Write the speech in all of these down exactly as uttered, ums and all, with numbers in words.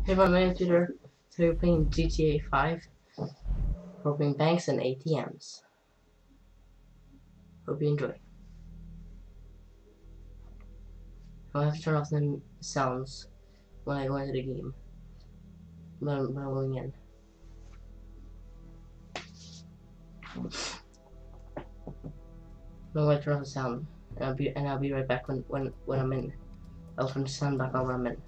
Hey, my name is Peter. Today we're playing G T A five, robbing banks and A T Ms. Hope you enjoy. I'll have to turn off the sounds when I go into the game. When I'm, when I'm going in. I'm going to turn off the sound, and I'll be and I'll be right back when when when I'm in. I'll turn the sound back on when I'm in.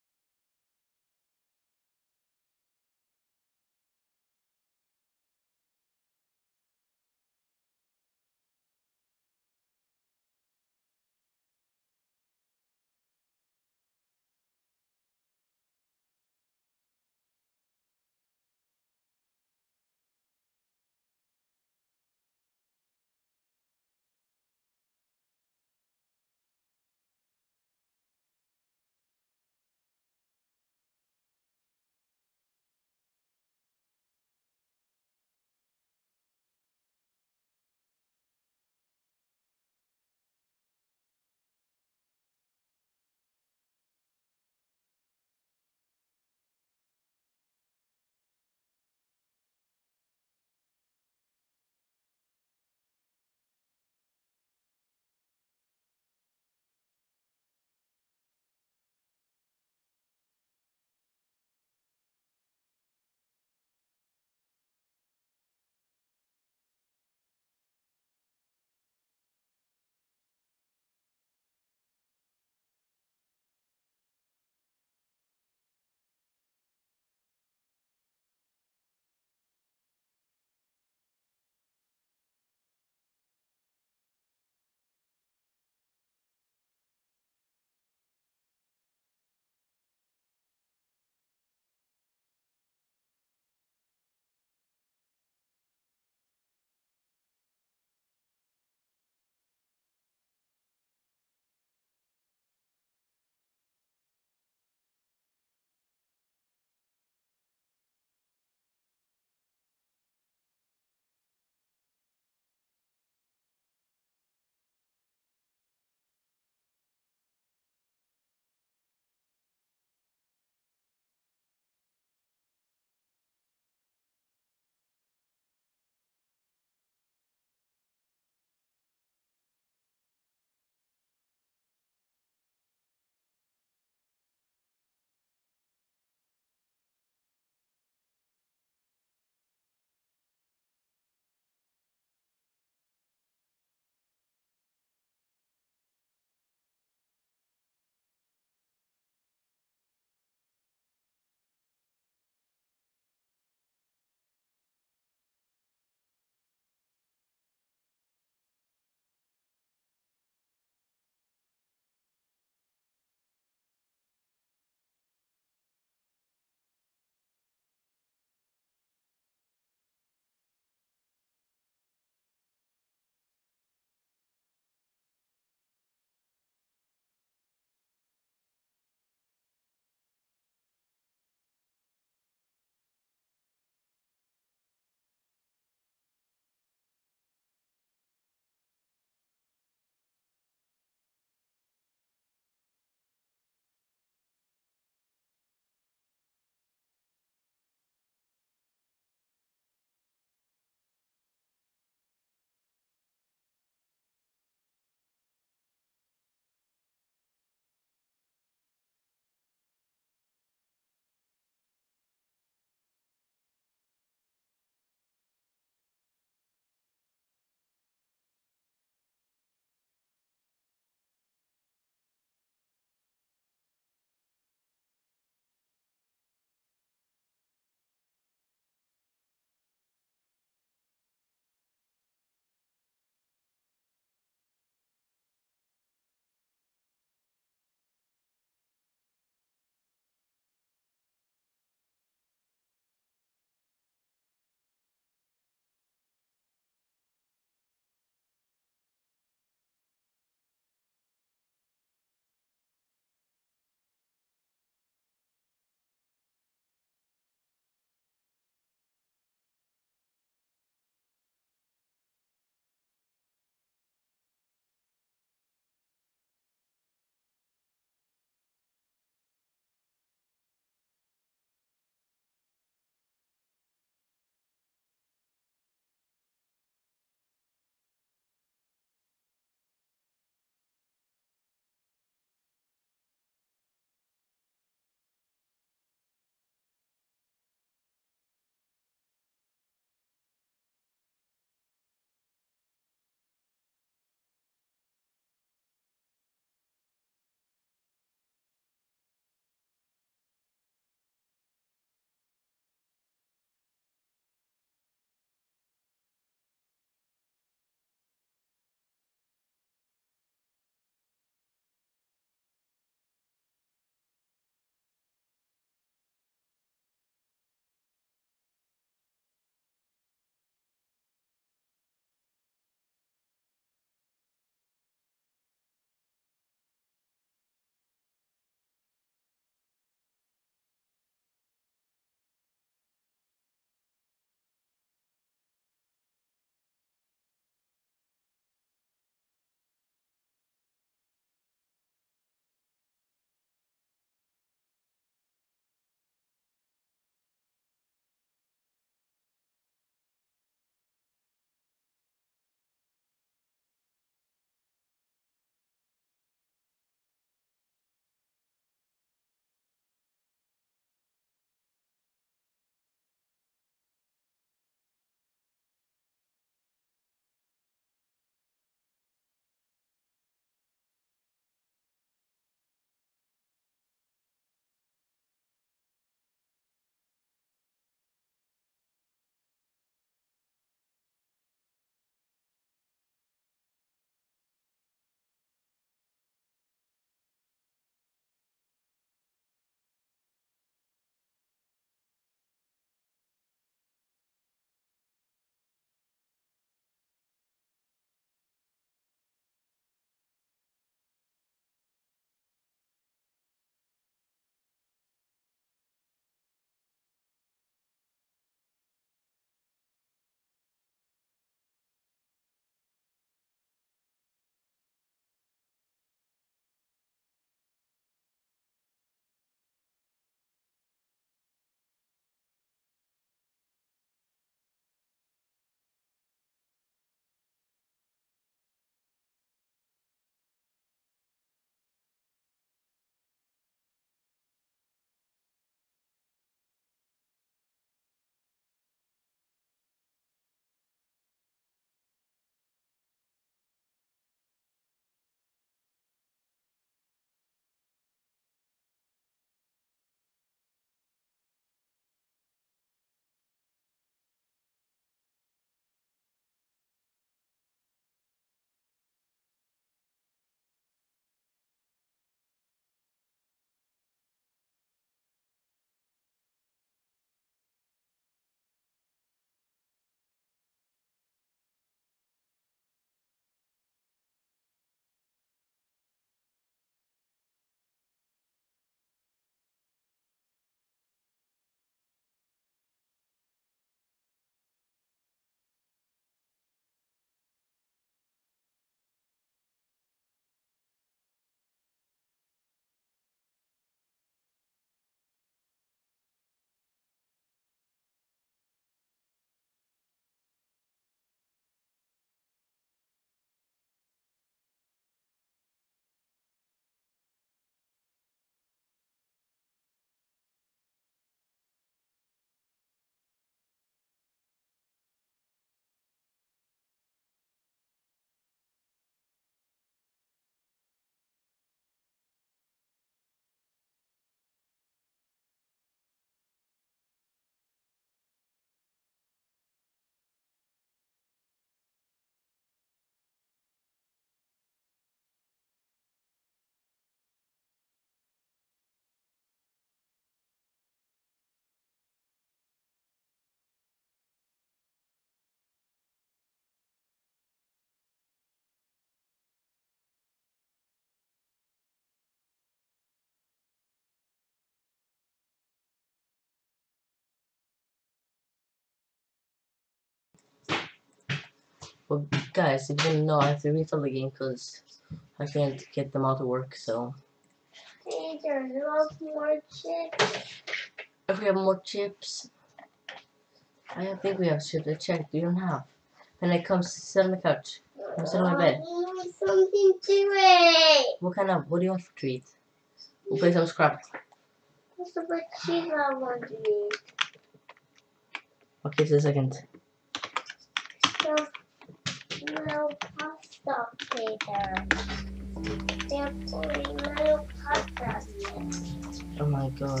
Well, guys, if you didn't know, I have to refill the game because I can't get them all to work, so. Hey, there's lots more chips. If we have more chips, I don't think we have chips. I checked, we don't have. And I come sit on the couch. Come sit on my bed. Oh, give me something to eat. What kind of, what do you want for treat? We'll play some Scrabble. What's the big cheese I want to eat? Okay, just a second. So, little pasta paper. They're putting little pasta in it. Oh my god.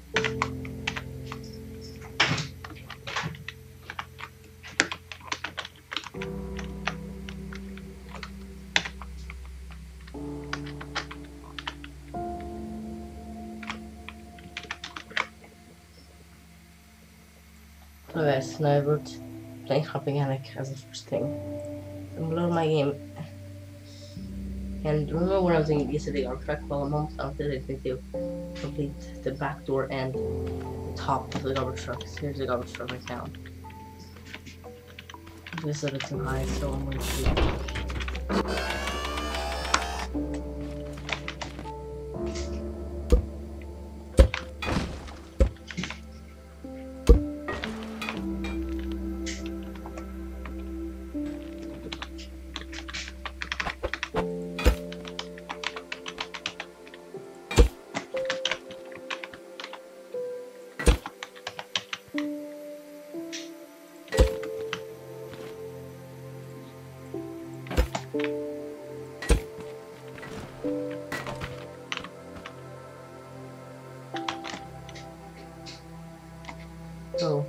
So guys, now I wrote playing Hopping Panic as the first thing. I'm gonna load my game. And remember when I was doing yesterday on track? Well, I'm almost out there. I think to complete the back door and the top of the garbage truck. So here's the garbage truck right now. This is a bit too high, so I'm going to. Oh.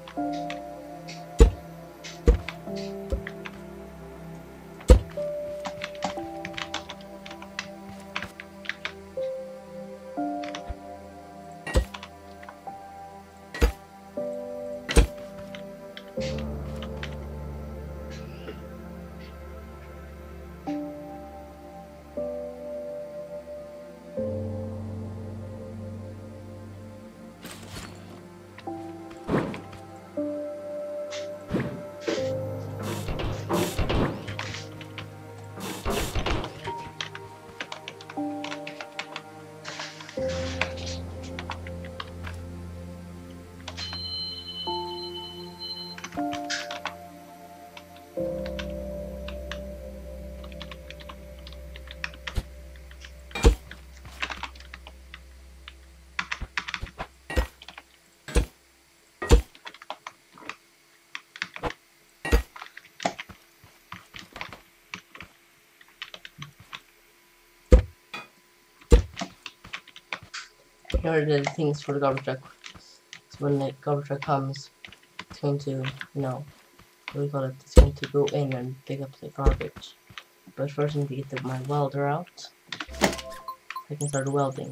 Here are the things for the garbage truck. So when the garbage truck comes, it's going to, you know, what do we call it? It's going to go in and pick up the garbage. But first I need to get the, my welder out. I can start welding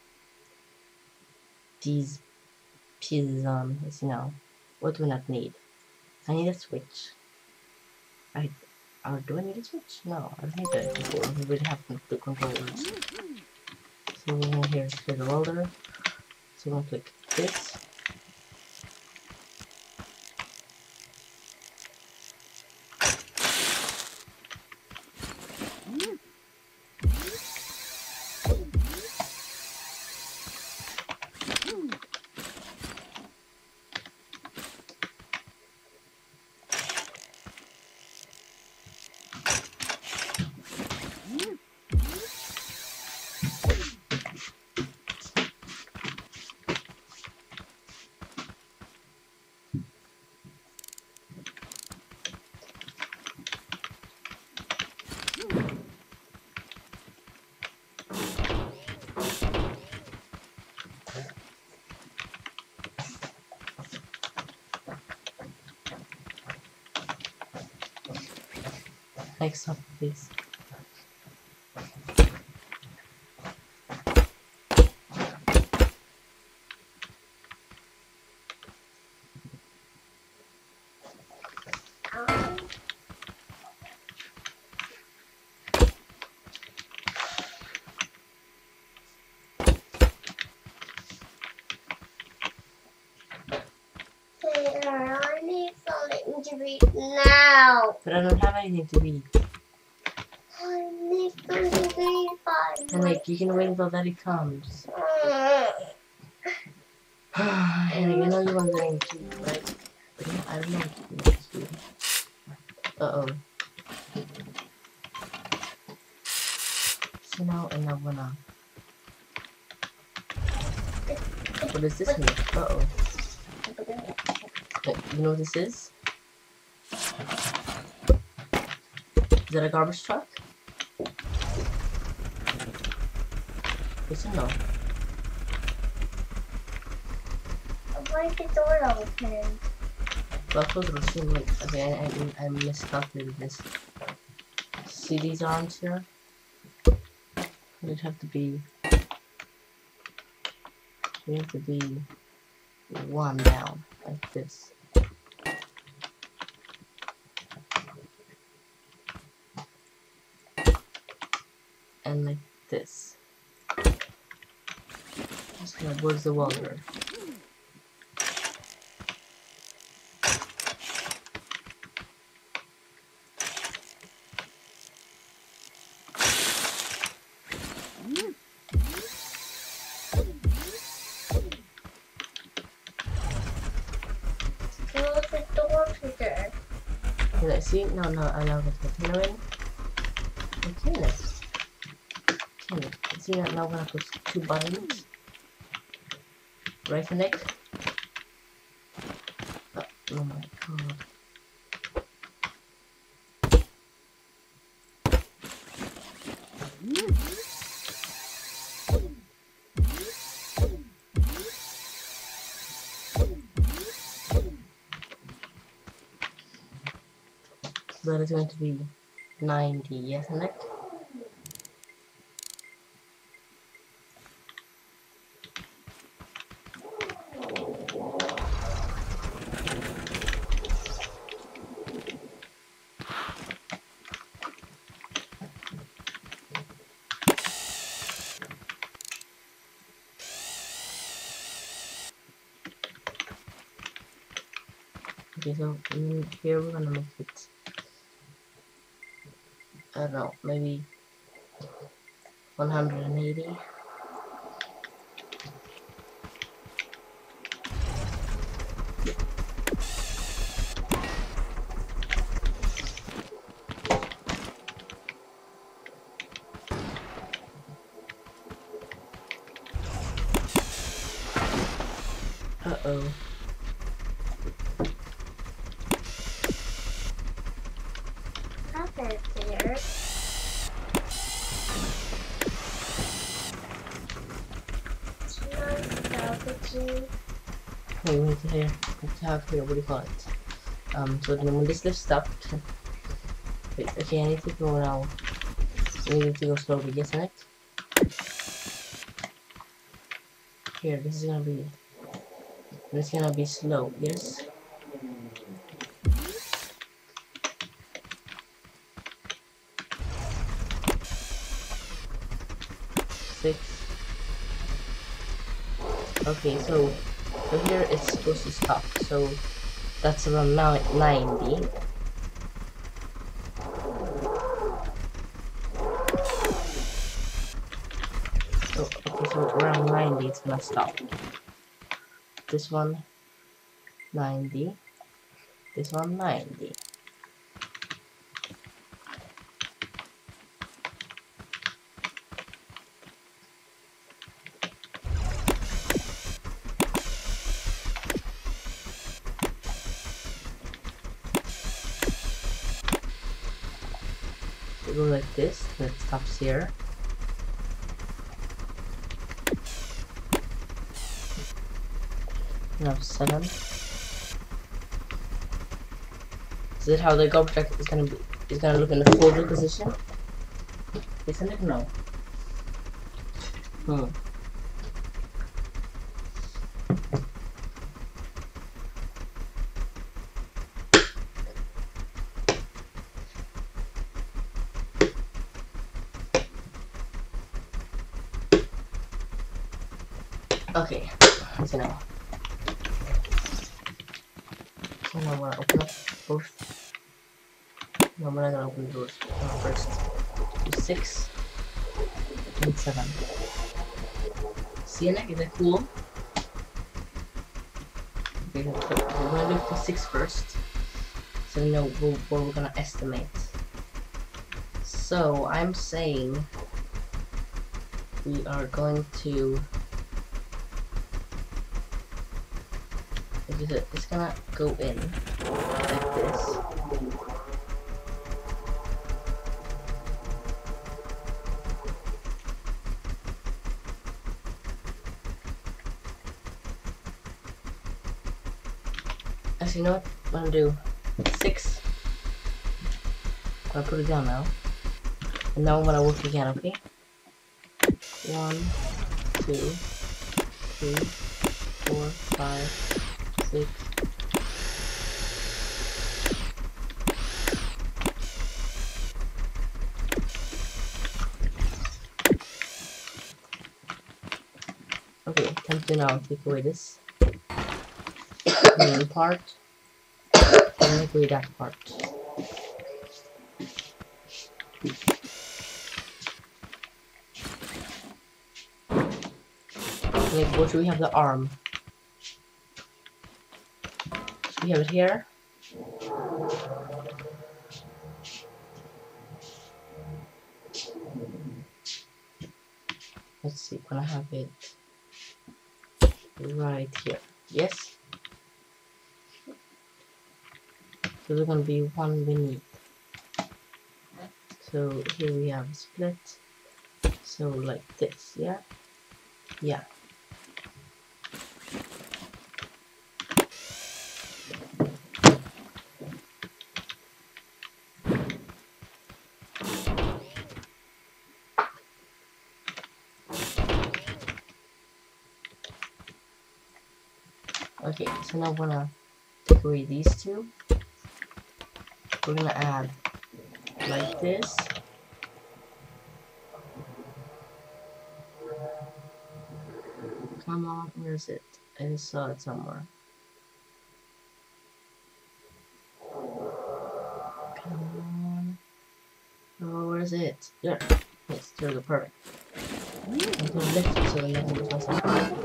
these pieces on. Let's see now. What do we not need? I need a switch. I, uh, do I need a switch? No, I don't need that before. We really have the controllers. So we're going here to the welder. So we're going to click this. Next up, please. There are need something to eat now. But I don't have anything to eat. I need something to eat by Henrik, you can wait until Daddy comes. now. Henrik, I know you want something to eat, right? But yeah, I don't know what to do. Uh-oh. So now, and now we're not. What does this mean? Uh-oh. Wait, you know what this is? Is that a garbage truck? Yes or no? Why is the door open? Well, close the machine. Wait, okay, I, I, I miscalculated this. See these arms here? It'd have to be... You have to be one down, like this. And like this. So where's the water? Close the door, Peter. Can I see? No, no, I know the container in. Okay. Okay. See, now we're gonna push two buttons. Right for neck. Oh, oh my god. That is going to be ninety, isn't it? Okay, so mm, here we're gonna make it, I don't know, maybe one hundred eighty. Uh-oh. Happened here. Salvaging. Okay, we need to hear, we need to have here, what do you call it? Um, so then when this lift stopped, wait, okay, I need to go now. We need to go slowly, isn't it? Here, this is gonna be, this is gonna be slow, yes? Six. Okay, so, so here it's supposed to stop, so that's around now at ninety. So, okay, so around ninety it's gonna stop. This one, ninety. This one, ninety. So go like this, then it stops here. Now seven. Is it how the garbage truck is gonna be? Is gonna look in the forward position? Isn't it? No. Hmm. Okay. So now. And I'm gonna open up both. No, I'm not gonna open the doors uh, first. Do six and seven. See, Nick? Is that cool? Okay, we're gonna do the six first. So we know what we're gonna estimate. So I'm saying we are going to. It's gonna go in like this. Actually, you know what? I'm gonna do six. I'm gonna put it down now. And now I'm gonna work again, okay? One, two, three, four, five, six. Okay, time to now take away this main part and take away that part. Like, what should we have the arm? Should we have it here? Let's see, can I have it right here? Yes? So there's gonna be one beneath. So here we have a split. So like this, yeah? Yeah. Okay, so now we're gonna take away these two. We're gonna add like this. Come on, where is it? I just saw it somewhere. Come on. Oh, where is it? There. Yes, there we go, perfect. I'm gonna lift it so I can use myself.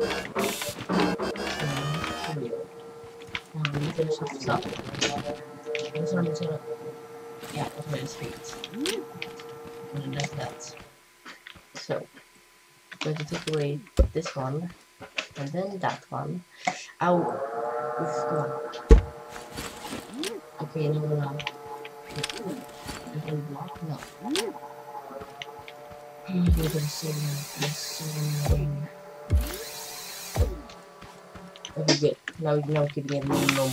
So, there we go. Now we finish this up. This one is gonna. Yeah, that's where his feet. And that's that. So, I'm going to take away this one, and then that one. Ow! Oof, come on. Okay, now we're gonna. I can block? No. I'm gonna so so annoying. Okay, good. Now, now keeping it normal.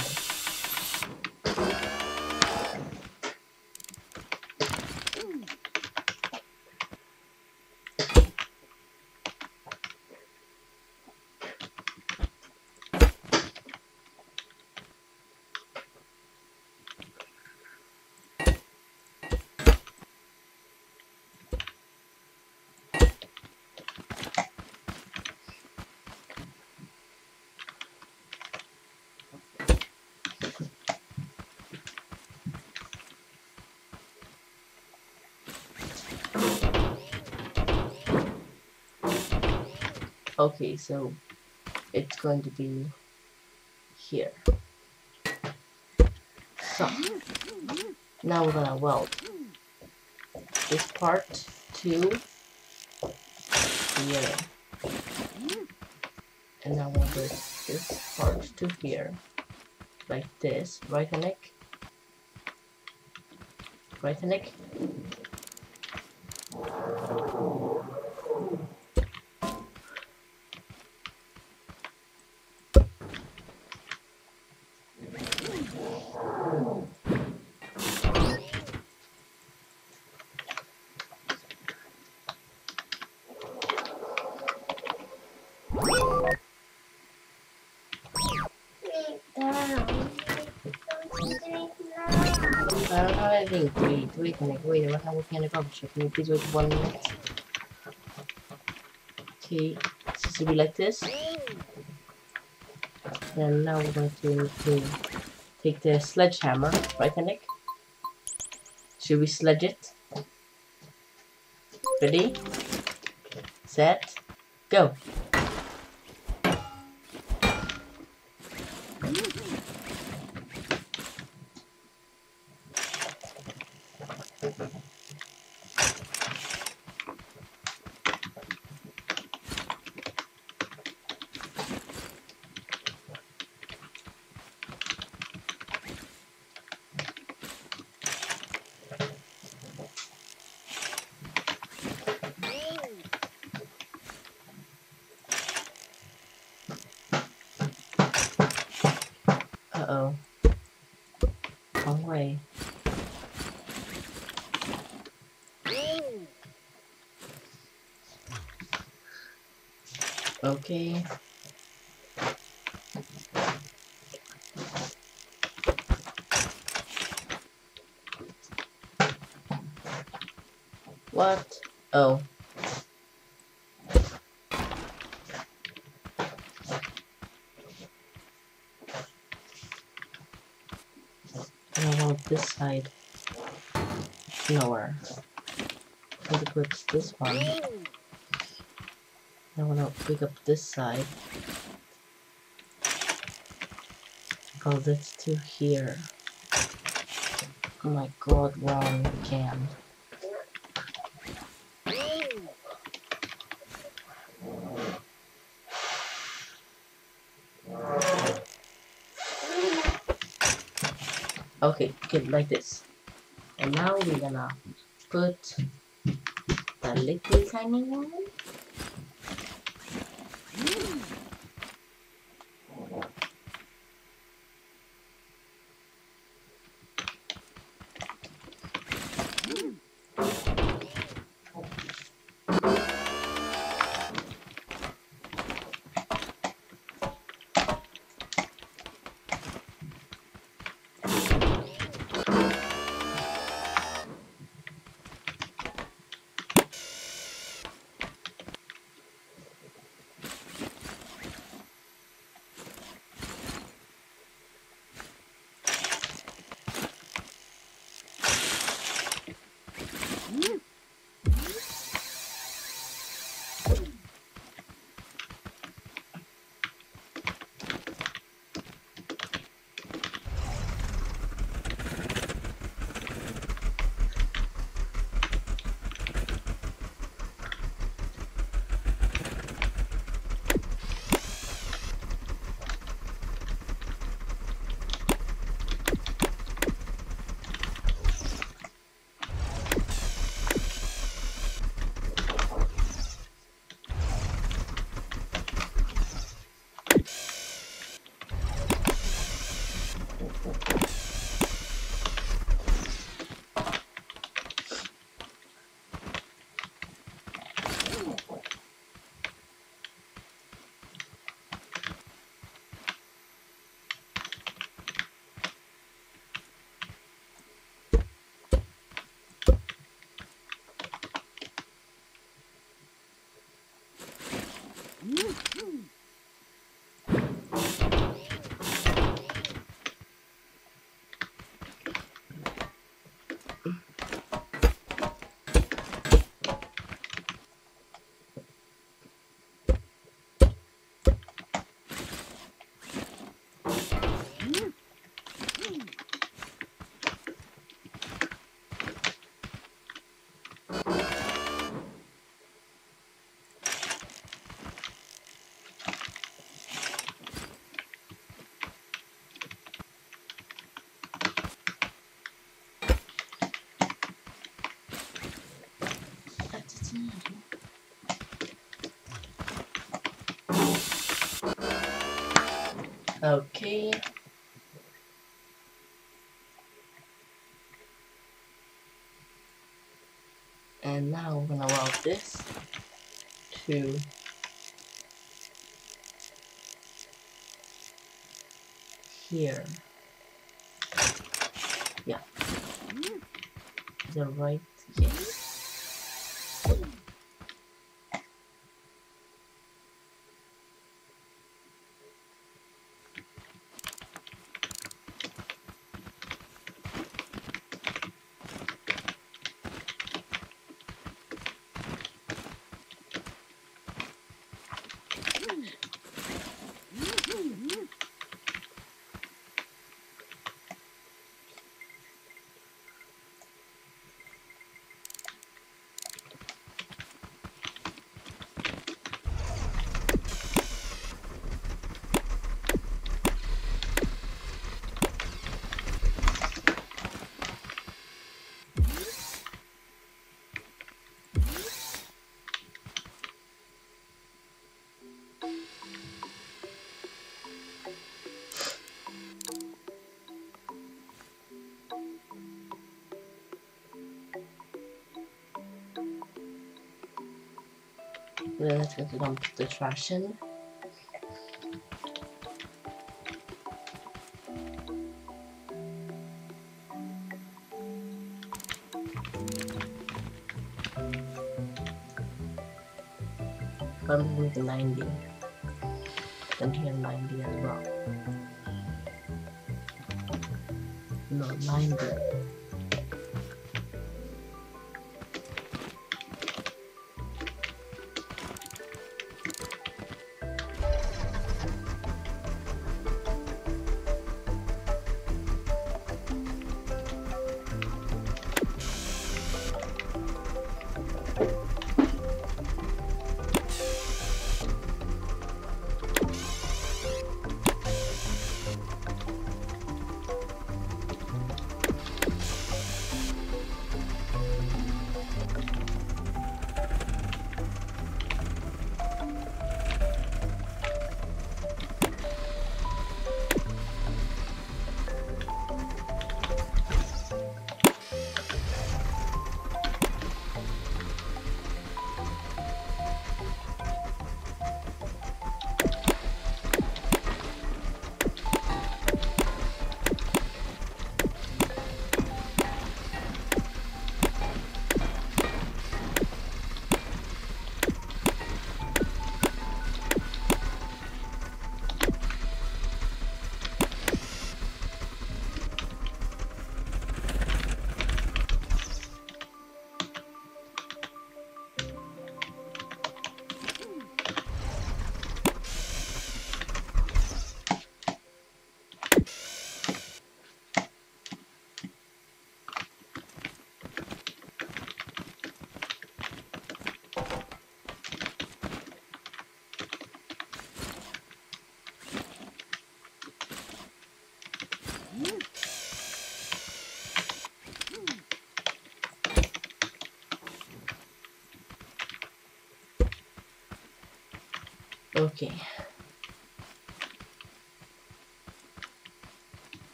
Okay, so it's going to be here. So now we're gonna weld this part to here, and now we'll put this part to here, like this. Right, Nick? Right, Nick? I don't have anything to eat. Wait a minute, wait, I'm not working on the garbage. Can you please wait one minute? Okay, so to be like this. Then now we're going to include take the sledgehammer, right, Nick? Should we sledge it? Ready? Set. Go! Uh-oh. Wrong way. Okay. What? Oh. What about this side? Nowhere. I think it's this one. I wanna pick up this side. Oh, that's to here. Oh my god, wrong again. Okay, okay, like this. And now we're gonna put the little tiny one. Okay. And now we're gonna route this to here. Yeah. Is that right? Yes. Let's go to dump the trash in. I'm moving to ninety. And here ninety as well. No, ninety. Okay.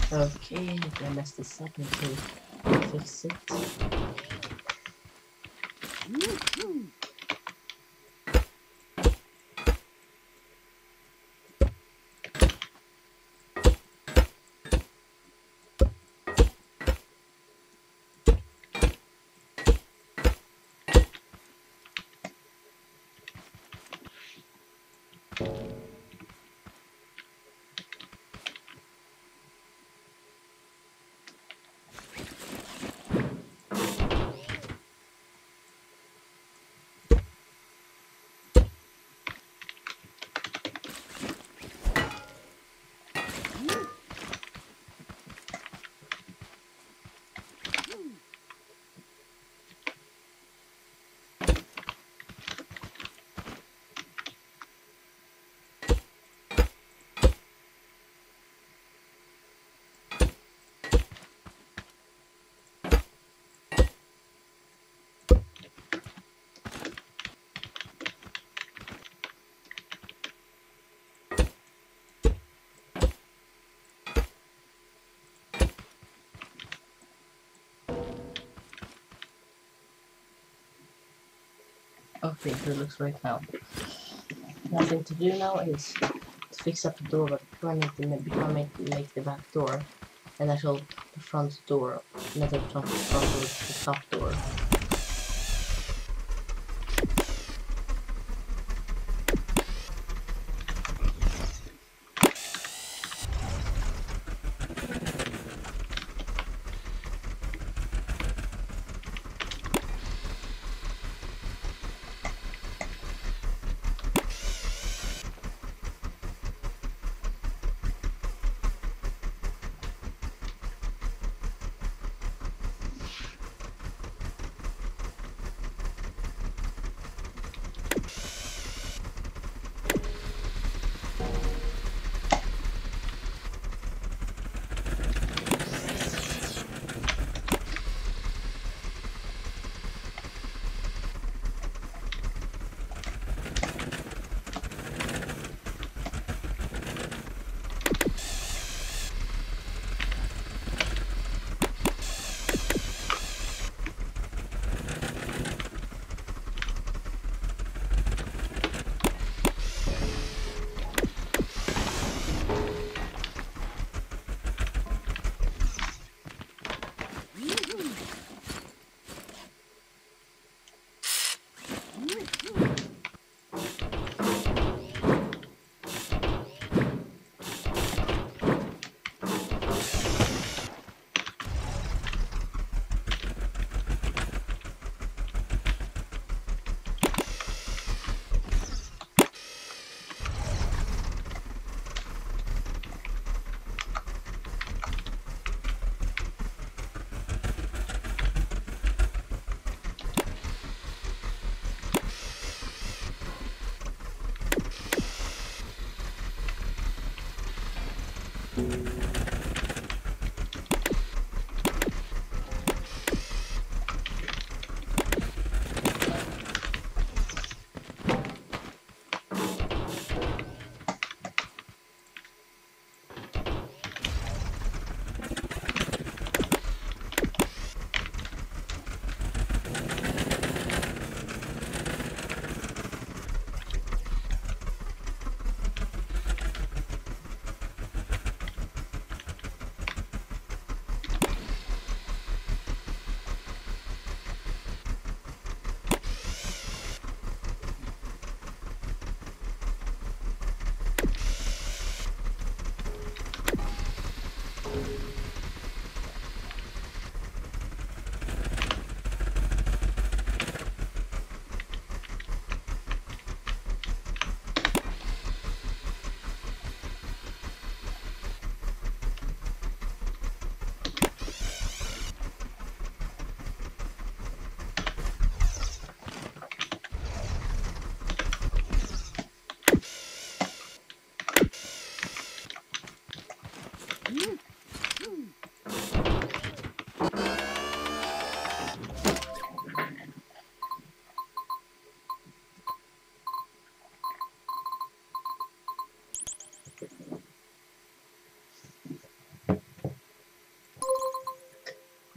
Okay, then that's the second to fix it. Okay, so it looks right now. Nothing to do now is to fix up the door, but before I need to make, before I make, make the back door, and actual the front door, not the front, front door, the top door.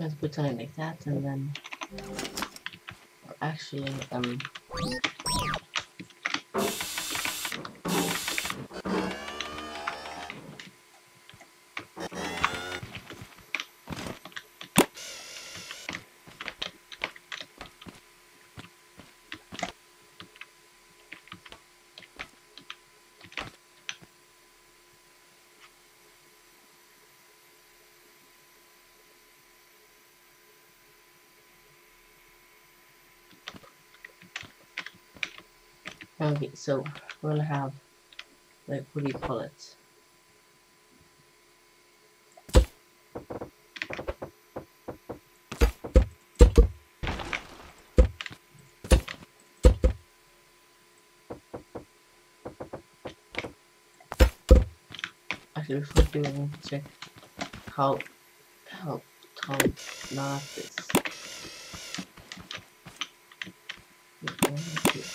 Let's put something like that, and then actually, um, okay, so we'll have, like, what do you call it? Actually, before doing, check how, how tall not this. Okay.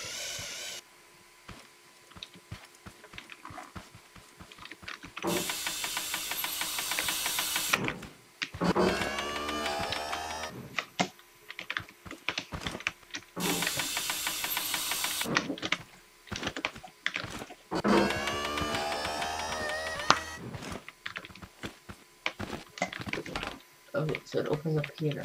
Okay, so it opens up here.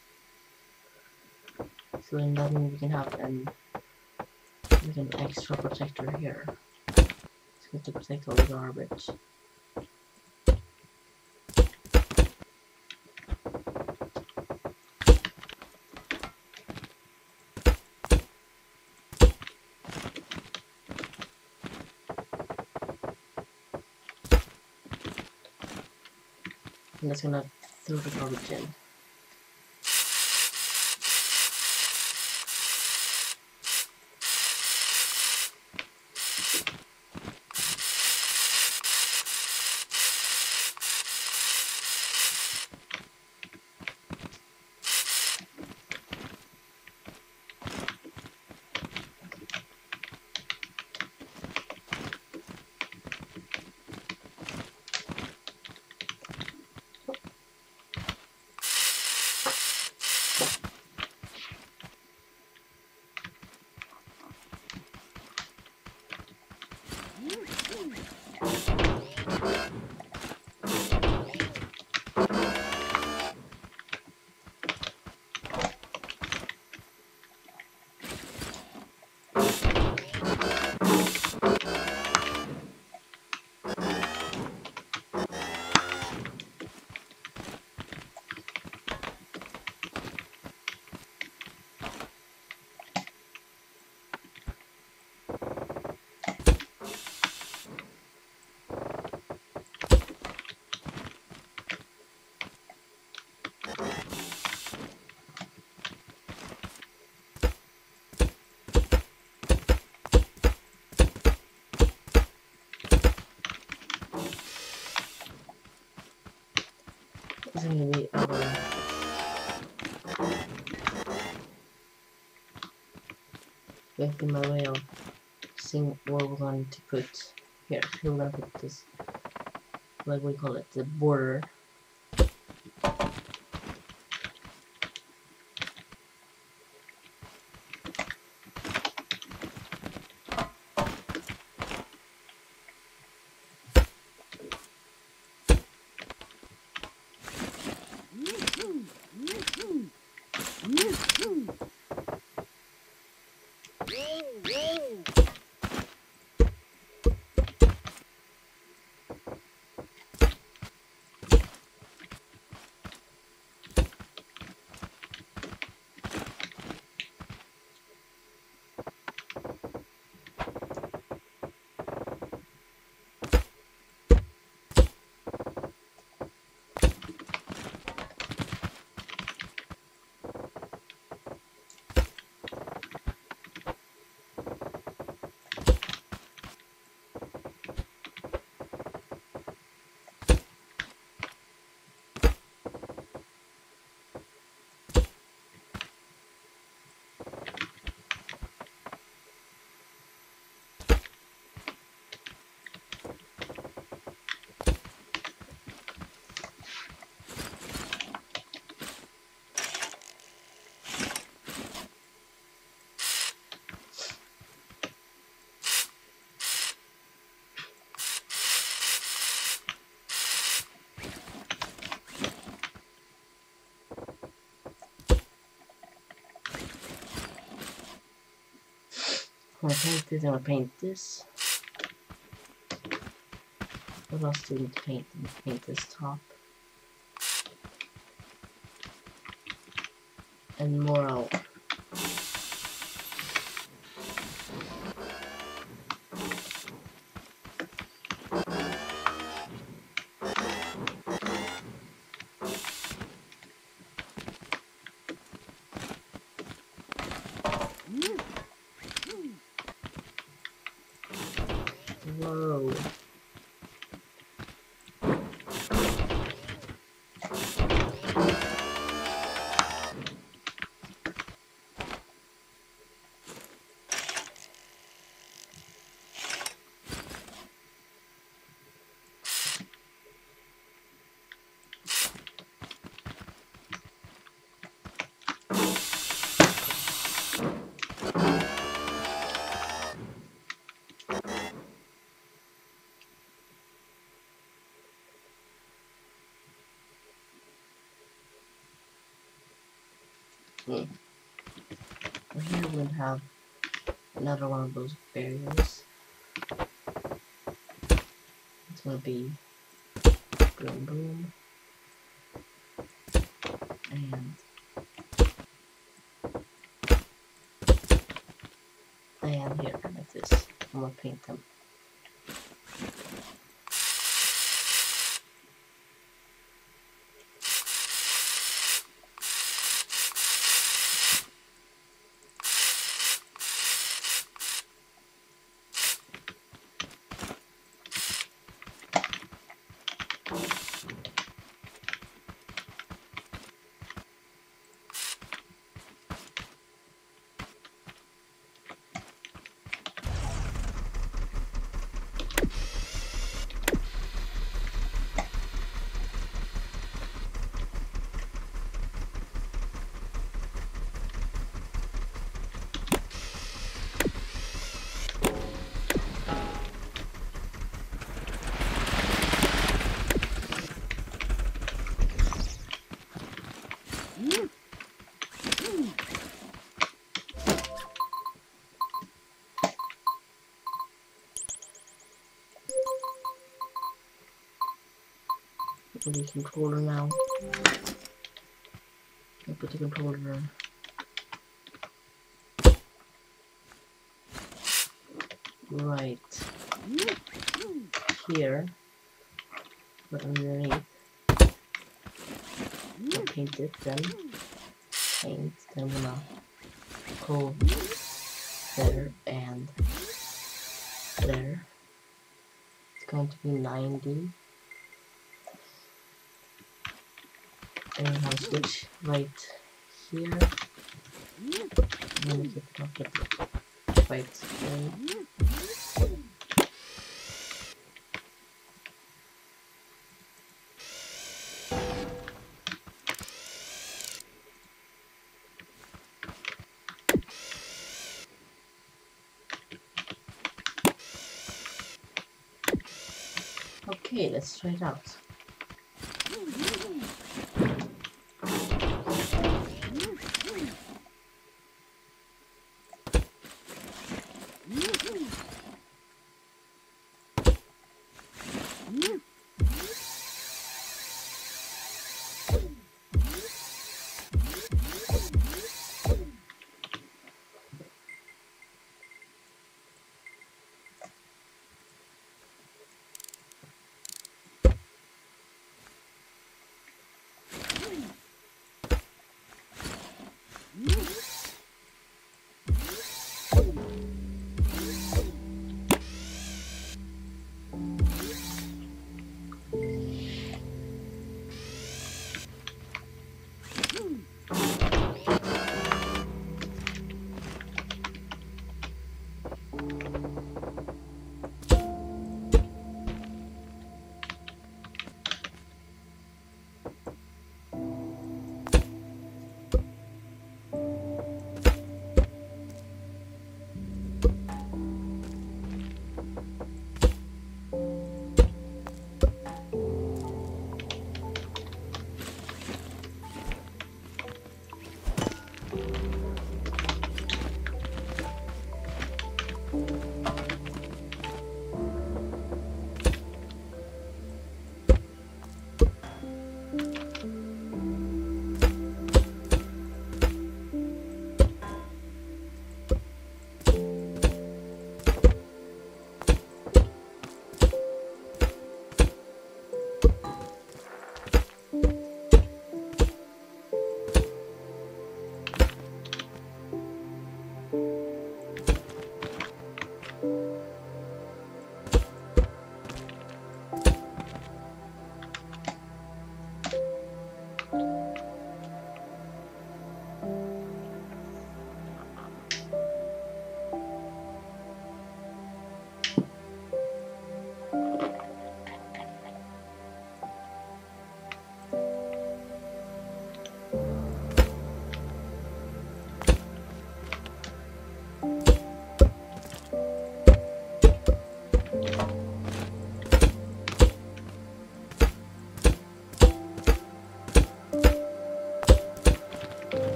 So then that means we can have an, like an extra protector here. It's going to protect all the garbage. I'm just gonna throw the garbage in. This is gonna be our like in my way of seeing what we're going to put here. Here we're gonna put this, like we call it, the border. I'm gonna paint this, I'm gonna paint this. What else do we need to paint? I'm gonna paint this top. And more out. Whoa. Hmm. Well, here we'll have another one of those barriers. It's gonna be boom boom. And and here, like this. I'm gonna paint them. The controller now. I put the controller in. Right here, but underneath. I'll paint it, then paint, then I'm gonna go there and there. It's going to be ninety. And I'll switch right here. And then keep it up with the right way. Okay, let's try it out.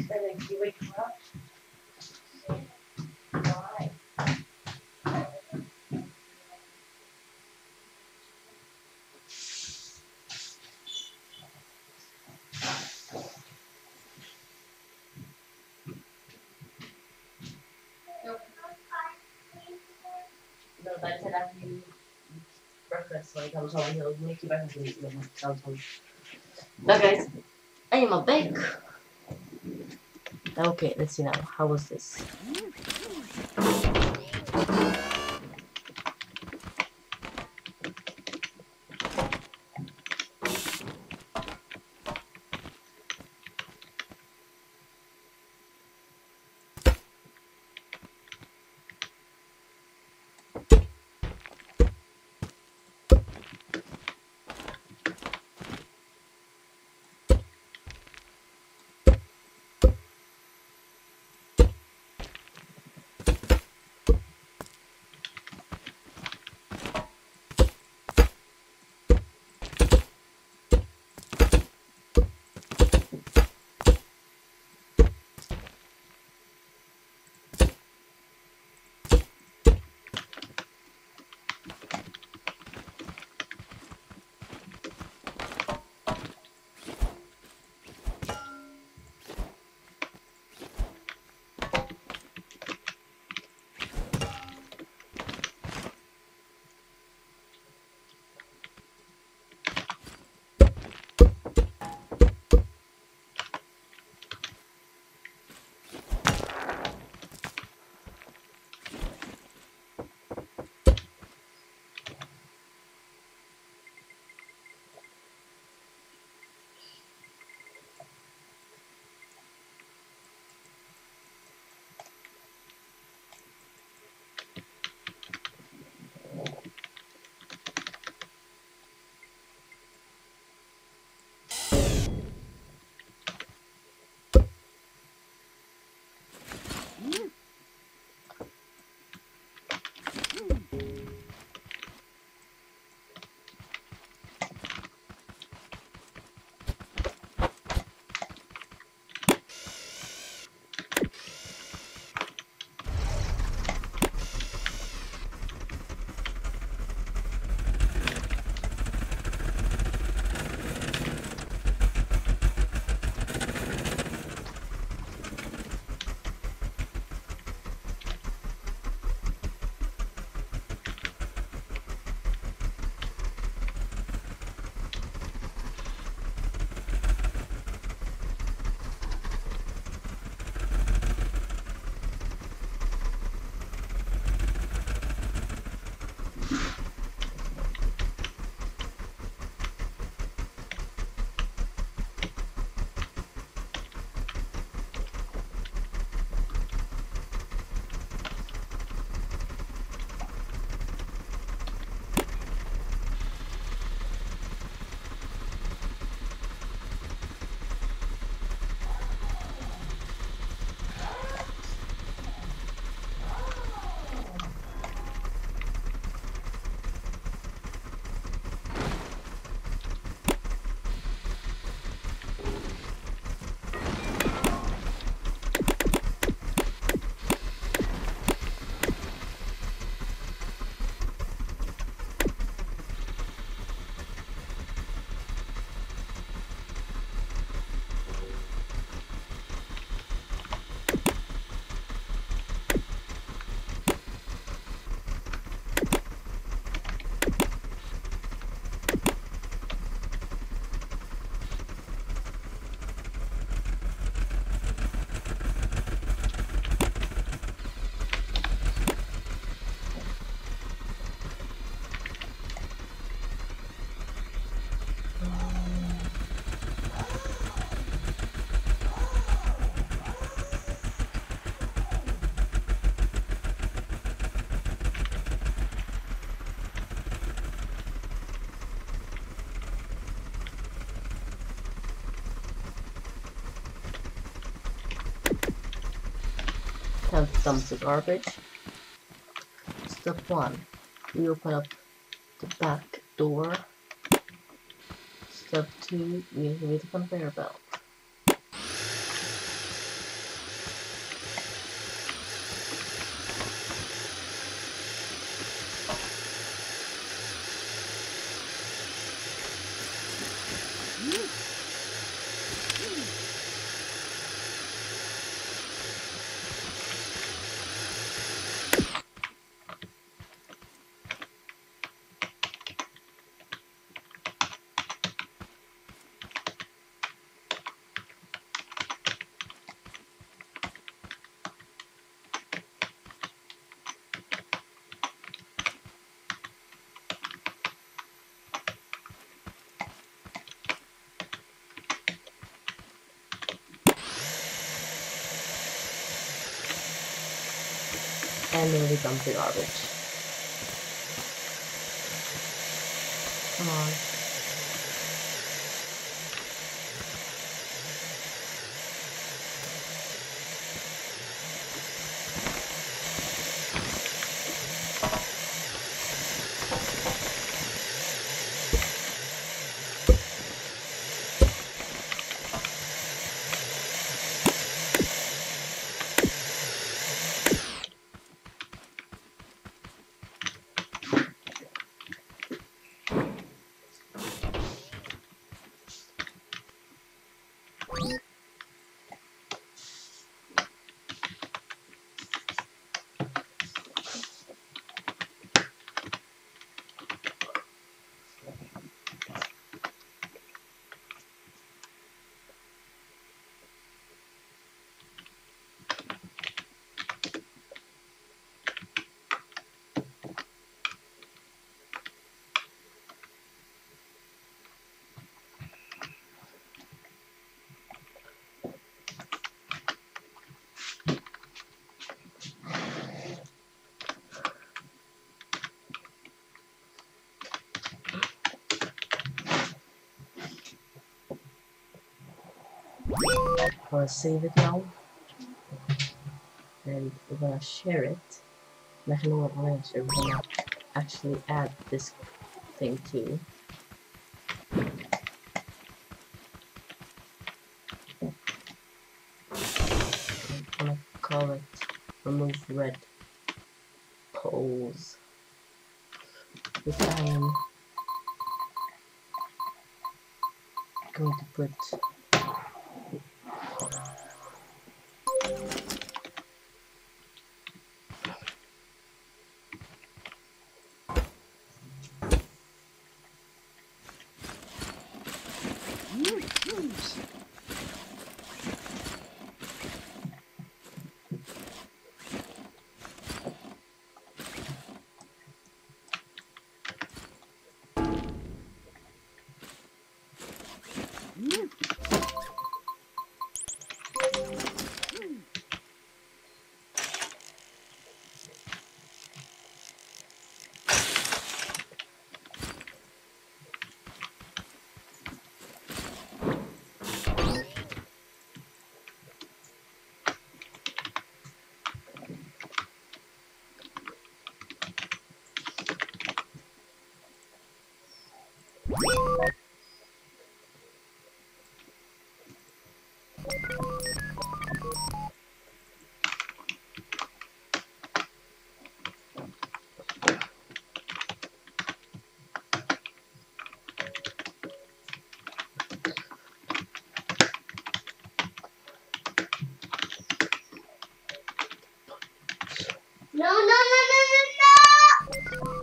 And then you wake her up. Why? No, but I said after you breakfast, like I was telling you, make you breakfast and eat them. I was told. Now, guys, I am awake. Okay, let's see now. How was this? Time to dump the garbage. Step one, we open up the back door. Step two, we activate the conveyor belt. and then we dump the garbage. Come on. I'll save it now, and we're gonna share it. Actually, what we're gonna share, we're gonna actually add this thing too. I'm gonna call it remove red poles. This I am going to put No, no, no, no, no, no!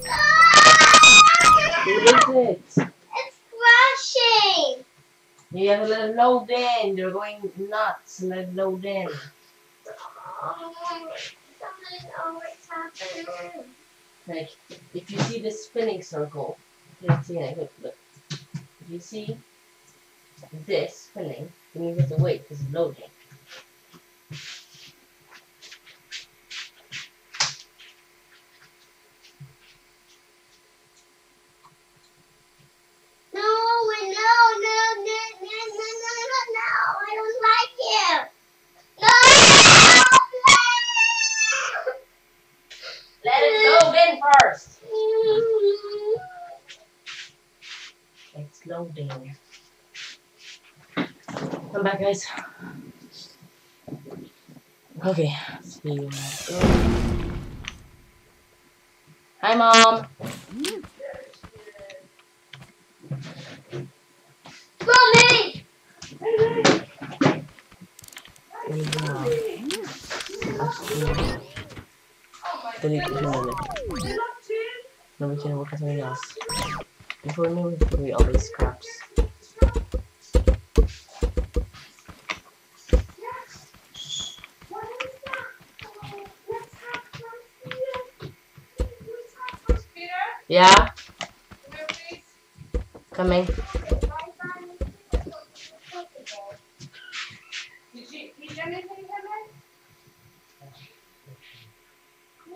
what is it? It's crashing! You have to let it load in. They're going nuts. Let it load in. Oh, something always happening. Like, if you see this spinning circle, you can see it. Look, look. If you see this spinning, then you have to wait because it's loading. No, no, no, no, no, no, no, no, no, I don't like you. No! Let it load in first. It's loading. Come back, guys. Okay. See you. Hi, Mom. Mommy! Yeah. Actually, delete it another. No, we can work on something else. Before me, we put away all these scraps. Yeah? Coming. Did you, did anything come in?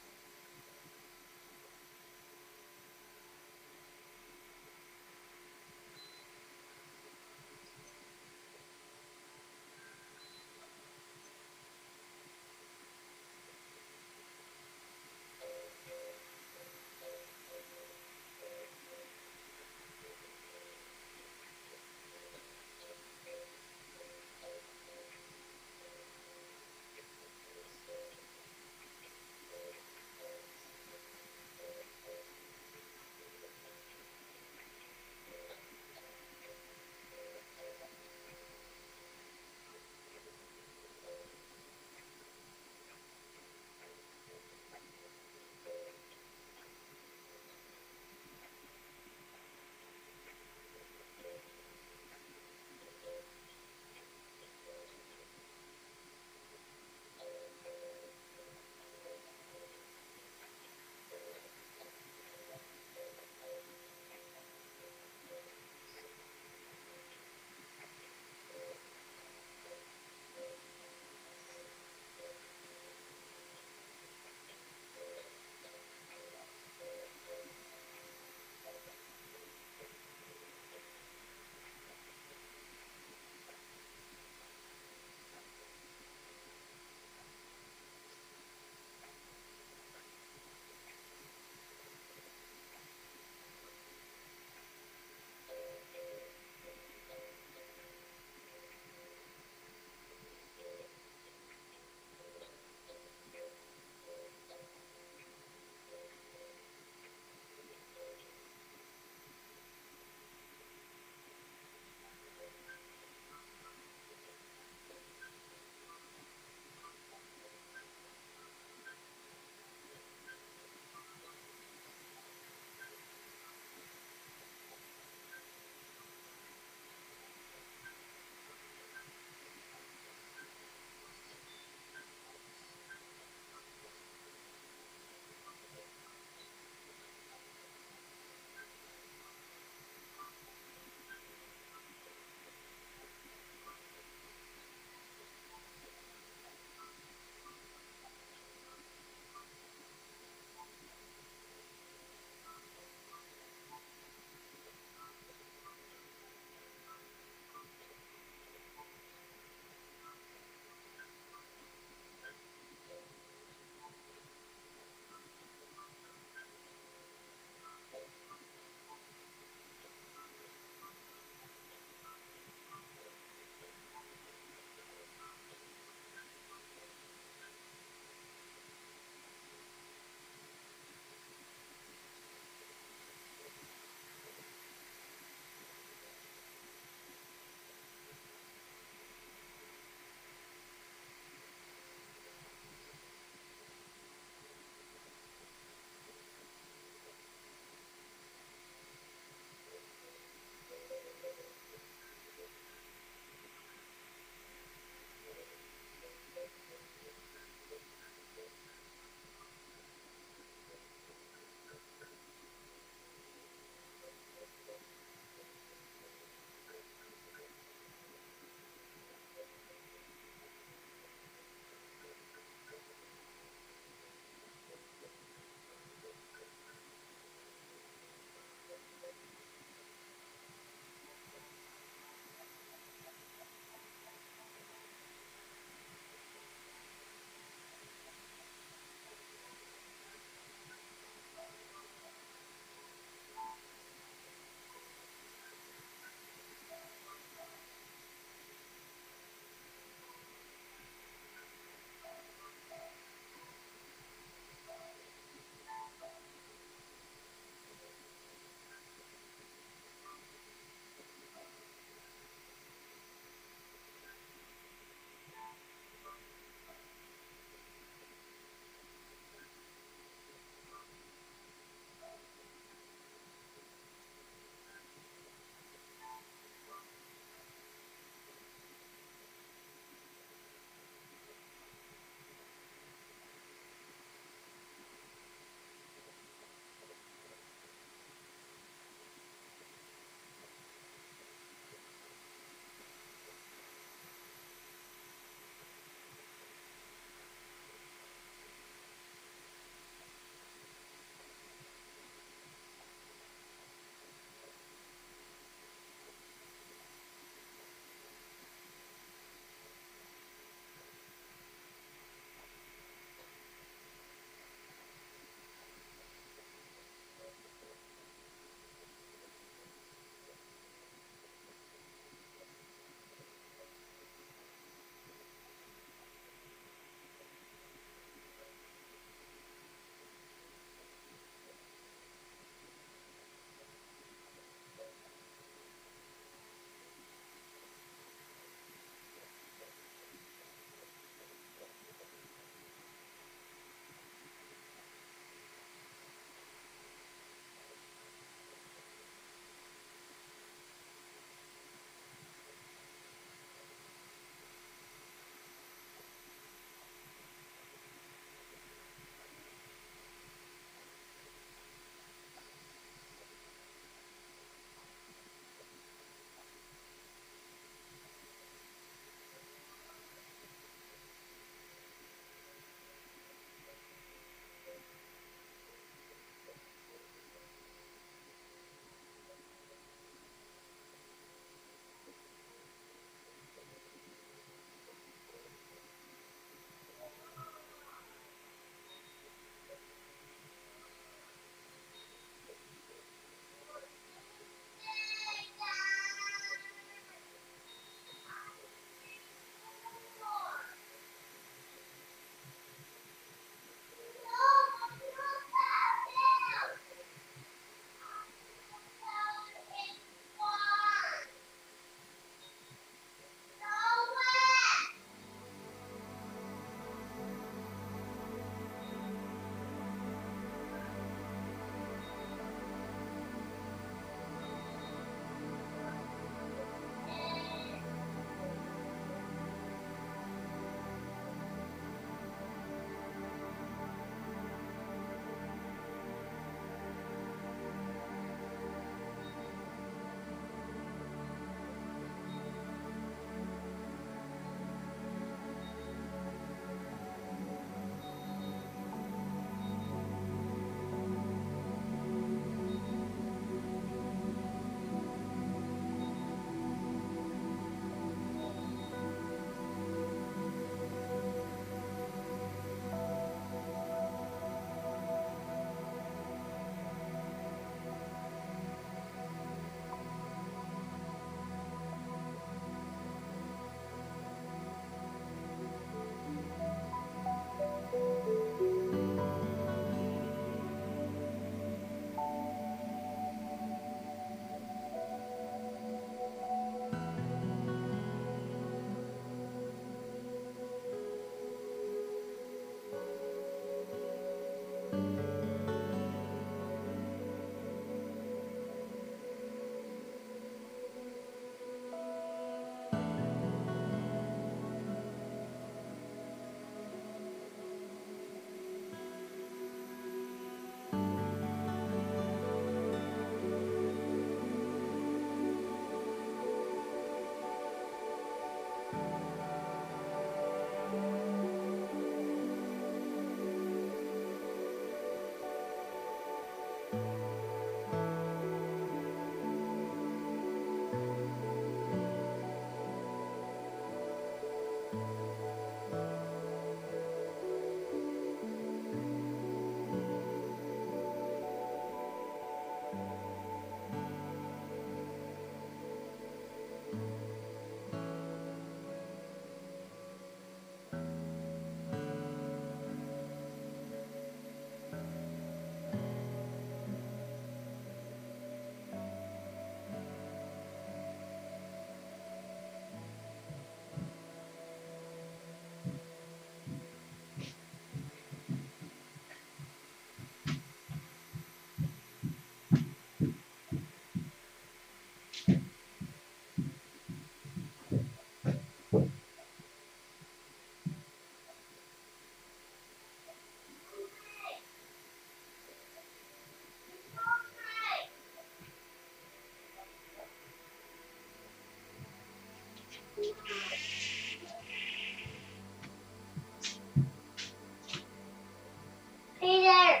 Peter.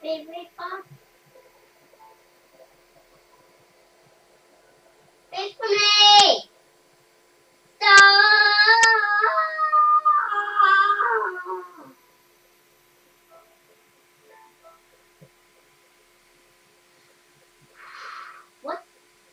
favorite part. Wait for me! Stop! What?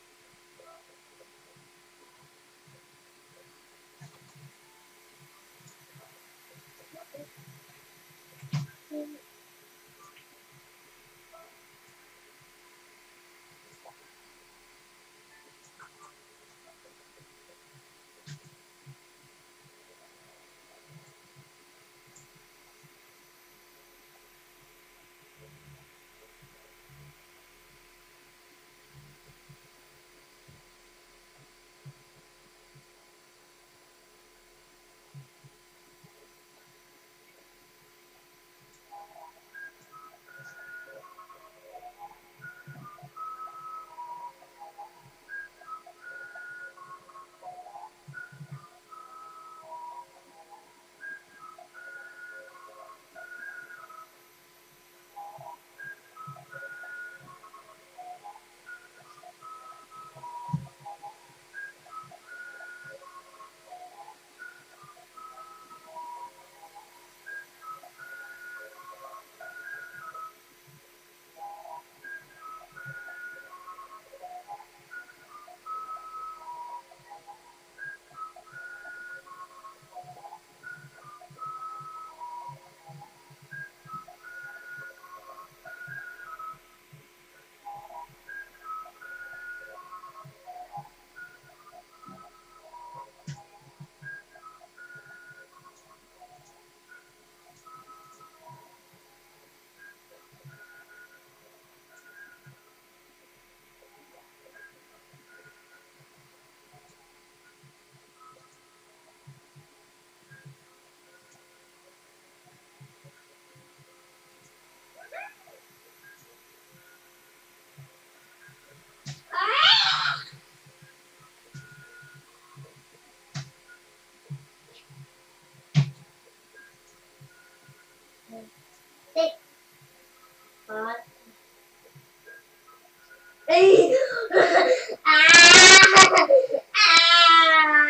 Six. Five. Ah! Ah!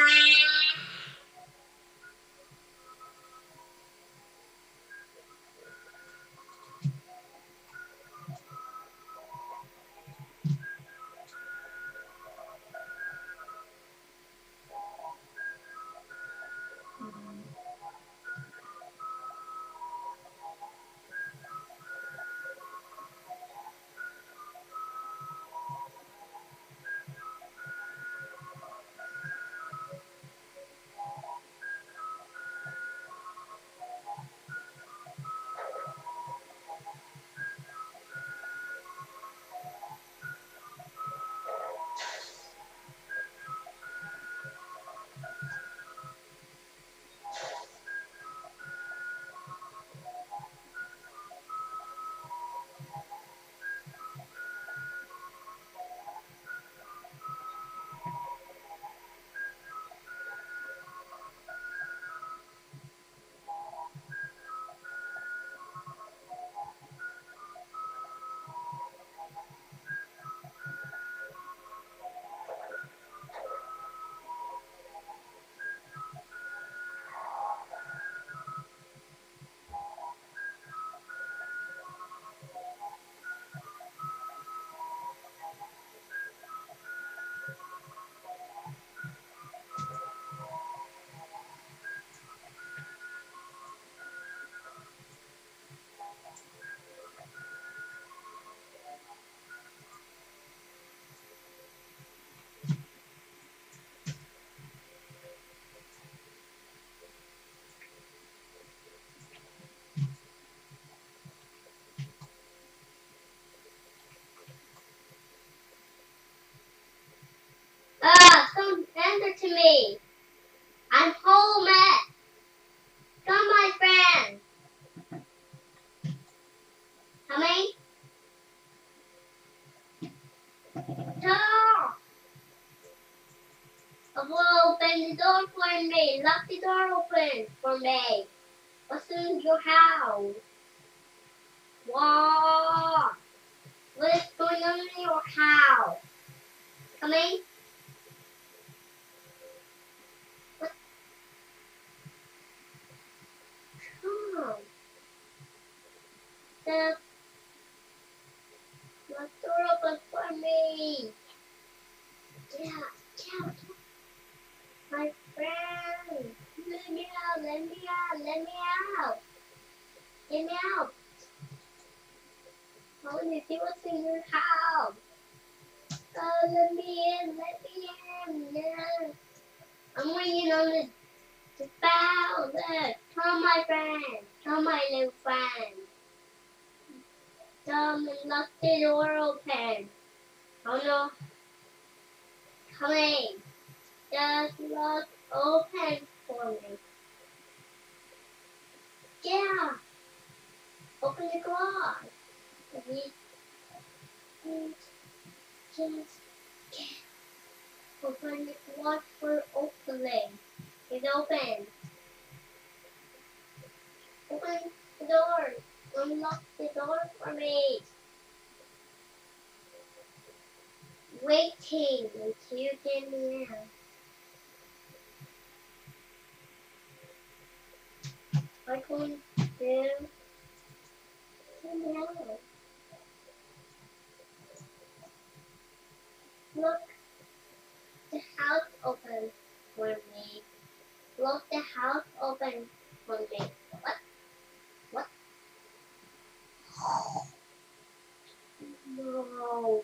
Ah, don't answer to me. I'm home. Come, my friend. Coming? Talk. Well, open the door for me. Lock the door open for me. What's in your house? What? What is going on in your house? Coming? What? Come. The, the door open for me. Yeah, yeah, my friend. Let me out, let me out, let me out. Let me out. I want to see what's in your house. Oh, let me in, let me in. Yeah. I'm waiting on the, the bell. Look. Come, my friend. Come, my little friend. Come and lock the door open. Oh no. Coming. Just lock open for me. Yeah. Open the glass. Let me just get open the glass for opening. It's open. Open the door. Unlock the door for me. Waiting until you get me out. I'm going to get me out. Look, the house open for me. Look, the house open for me. What? What? No.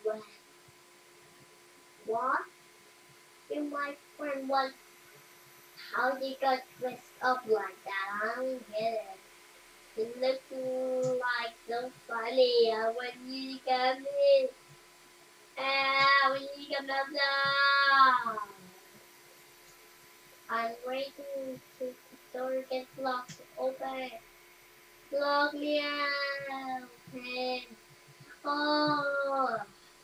What? You my friend was how you got dressed up like that? I don't get it. It looks like so funny uh, when you got me. Ah, when you come down. I'm waiting to the door gets locked open. Lock me out. Open. Oh.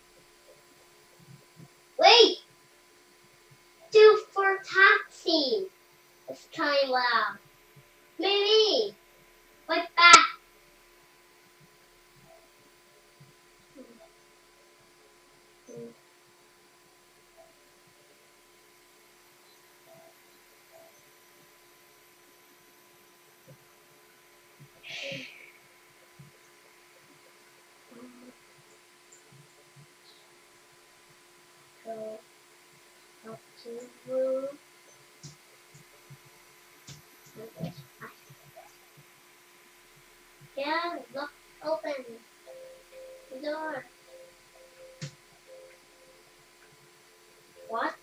Wait! Do for taxi. It's kind of loud. Maybe. Wait back. Go up to the room. Yeah, look, open the door. What?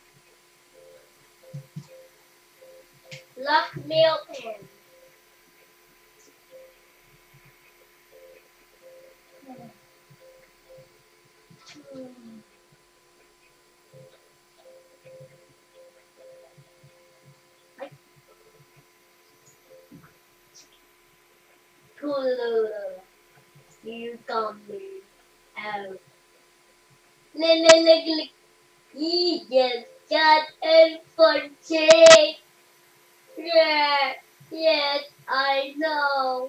Lock me open. Hmm. I Hulu. You got me out. Lick, lick, lick, lick. You just got in for Jake. Yeah, yes, I know.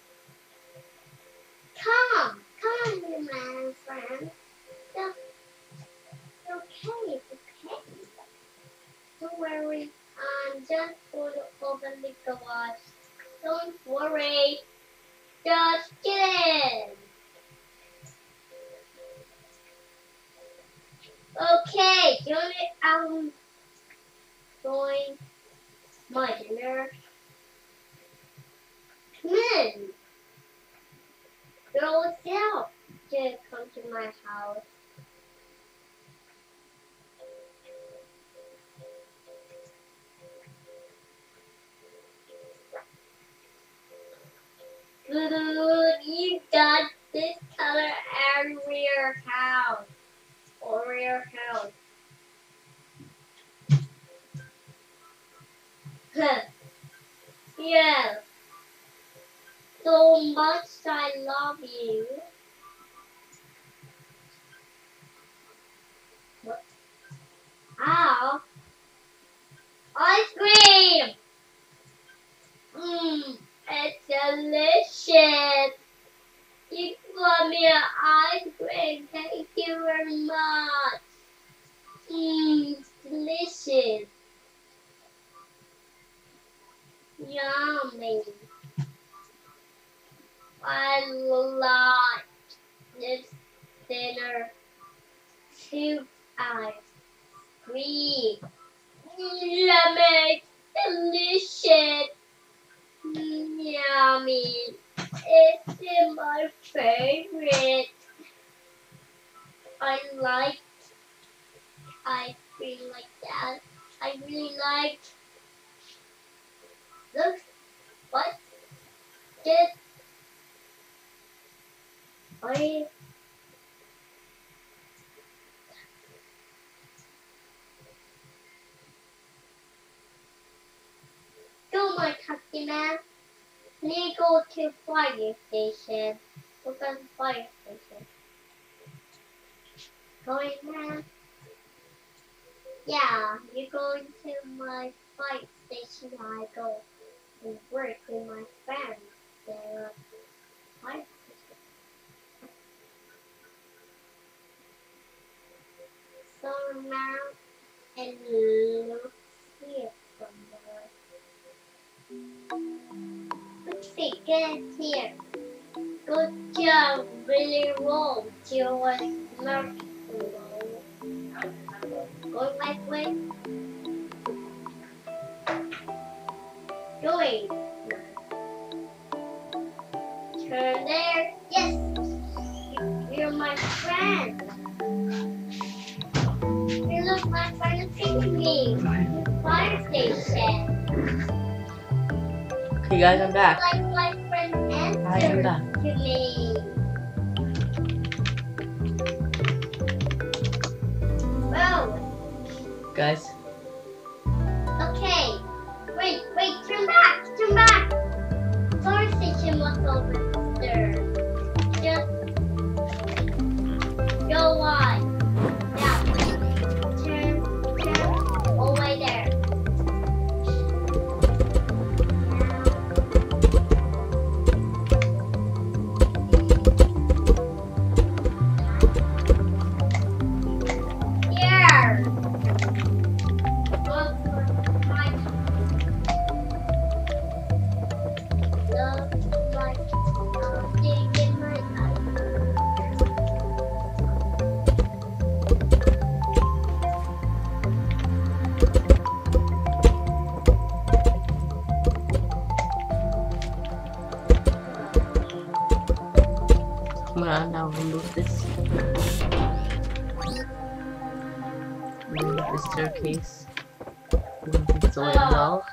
Come, come, my friend. It's okay, it's okay. Don't worry, I'm just going to open the garage. Don't worry, just get in. Okay, Johnny, I'm going my dinner. Come in. Girl, what's up? Just come to my house. Good, you got this color over your house. Over your house. Huh. Yes. So much I love you. What? Ow. Ice cream! Mmm, it's delicious. delicious. Yummy. I like this dinner too ice cream. Yummy. Delicious. Yummy. It's my favorite. I like ice cream like that. I really like. Look, what did I? Go, my customer. Please go to fire station. Look at the fire station. Going now. Yeah, you're going to my fire station. I go and work with my friends. They're fire station. So now and look here somewhere. Let's see, get here. Good job, really roll to your mark. Go right way. Going. Turn there. Yes. You're my friend. You look my friend is taking me. Fire station. Okay, guys, I'm back. Like my friend I am answered back. to me. Oh, Guys, okay. Wait, wait, turn back, turn back. Fire station was over there. Just go on. Yeah. Turn, turn, all the way there. Here. Look for my Look like something in my eye. I'm gonna now remove this. Remove the staircase. Remove this away as well.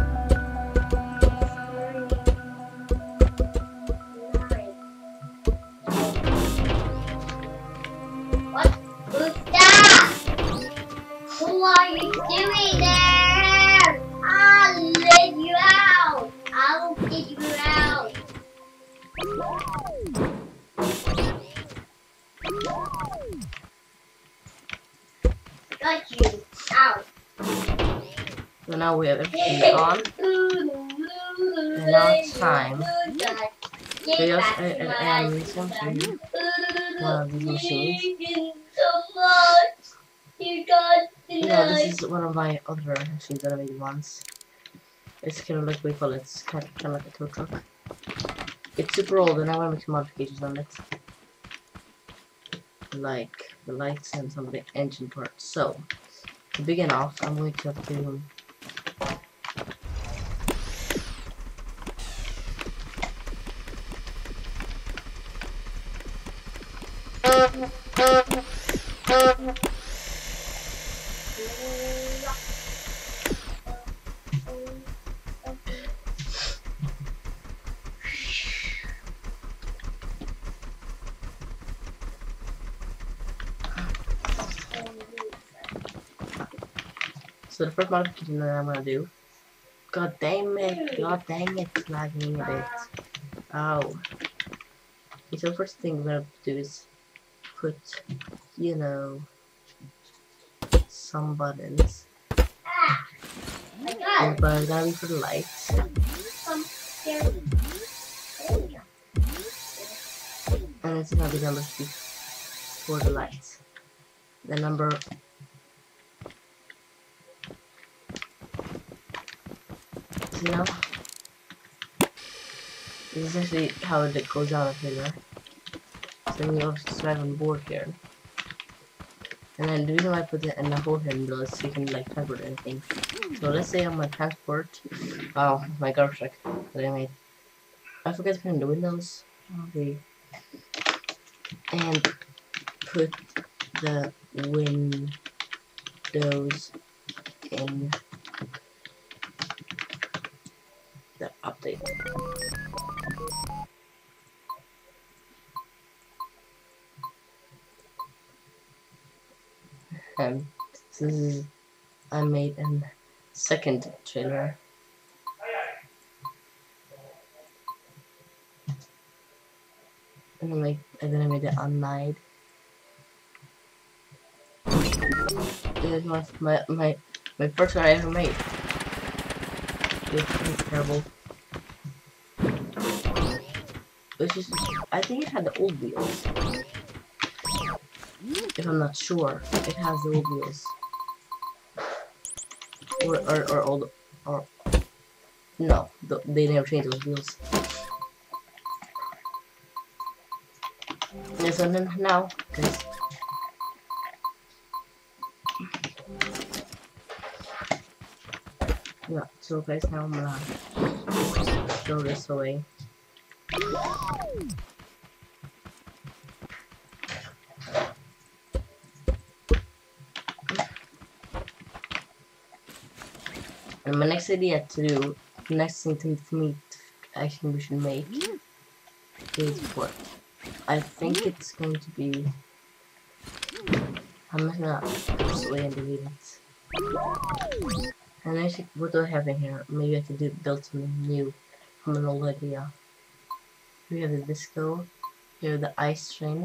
What? Who's that? Who are you doing there? I'll let you out. I'll get you out. Got you out. So now we have everything on. And now it's time. So yes, I, I, I am using to one of these machines. So much. You got You know, this is one of my other machines that I made once. It's kind of like, we call it, it's kind of, kind of like a tow truck. It's super old and I want to make some modifications on it. Like the lights and some of the engine parts. So, to begin off, I'm going to have to So the first modification that I'm gonna do. God damn it! God dang it! It's lagging a bit. Ow. Okay, so the first thing we're gonna do is put, you know, some buttons. Ah, my And God. the buttons gonna be for the lights. Some scary. And this is gonna be number three for the lights. The number you know? This is actually how it goes down up here. So you obviously survive on board here. And then the reason why I put it in the hole here in the middle is so you can like transport anything. So let's say I'm gonna transport oh my garbage truck that I made. I forgot to put in the windows. Okay. And put the windows in the update. Um, so this is I made a second trailer. And then like and then I made it unmade. It was my my my first one I ever made. It's terrible. It's just I think it had the old wheels. If I'm not sure, it has the old wheels. Or or or old or no, th they never changed those wheels. Yeah, so then now, guys. Yeah, so guys, now I'm gonna throw this away. And my next idea to do, the next thing to, for me, to, actually we should make is what? I think it's going to be. I'm not gonna put this away and delete it. And I think what do I have in here? Maybe I could do build something new from an old idea. We have the disco. Here the ice train.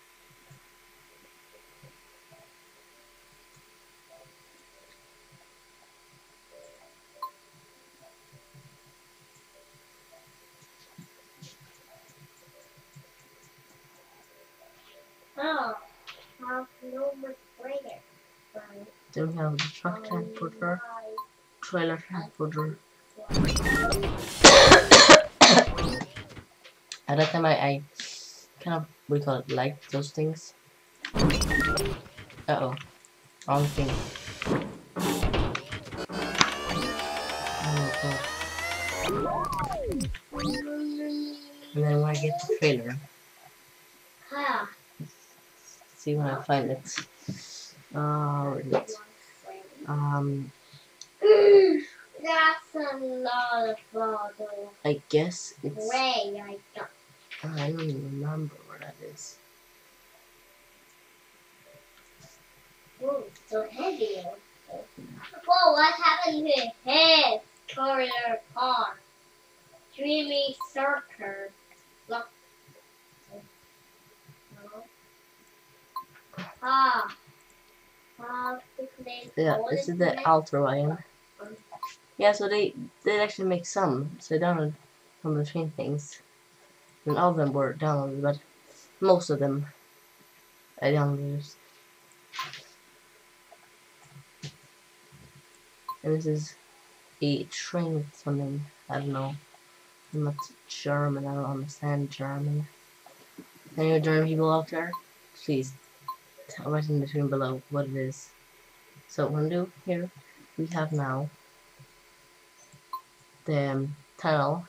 Oh, have no more later. Then we have the truck transporter, trailer transporter. At that time I, I kind of, what do you call it, like those things. Uh oh, wrong thing. Oh god. And then when I get the trailer, Huh. see when I find it. Uh, where is it? Um, That's a lot of photos. I guess it's. Gray, I got. I don't even remember where that is. Ooh, so heavy. Whoa, what happened to his courier car? Dreamy circle. Look. Ah. Ah, Yeah, this is the Ultra Lion. Yeah, so they they actually make some. So I downloaded some of the train things. And all of them were downloaded, but most of them I downloaded. And this is a train with something, I don't know. I'm not German, I don't understand German. Any German people out there? Please tell right in the tune below what it is. So what I'm gonna do here, we have now the um, tunnel,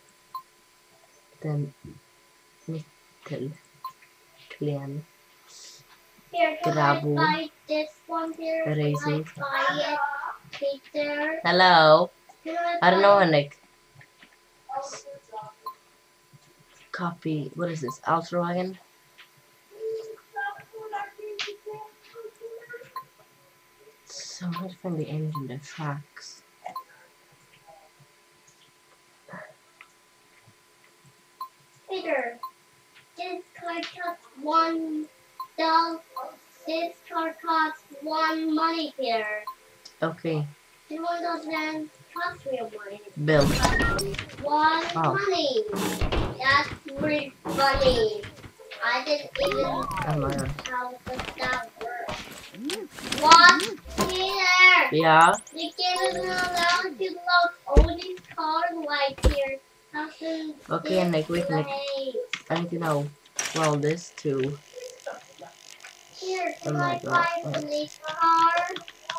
then nickel, clean, Here, can I Grabo, buy this one here? Can I Raisin. buy it, Peter? Hello, Can I, I don't know, buy- Nick. Copy, what is this, Ultra Wagon? So I'm gonna find the engine, the tracks. Peter, this car costs one dollar. This car costs one money, Peter. Okay, This one doesn't cost real money. build. One Oh. money. That's really funny. I didn't even know Oh my god. how does that work. What, Peter? Yeah, The game isn't allowed to load all these Then Okay, and like, wait, like, way. I need to now roll this too. Here, Oh can my I god. find Oh. a leaf card?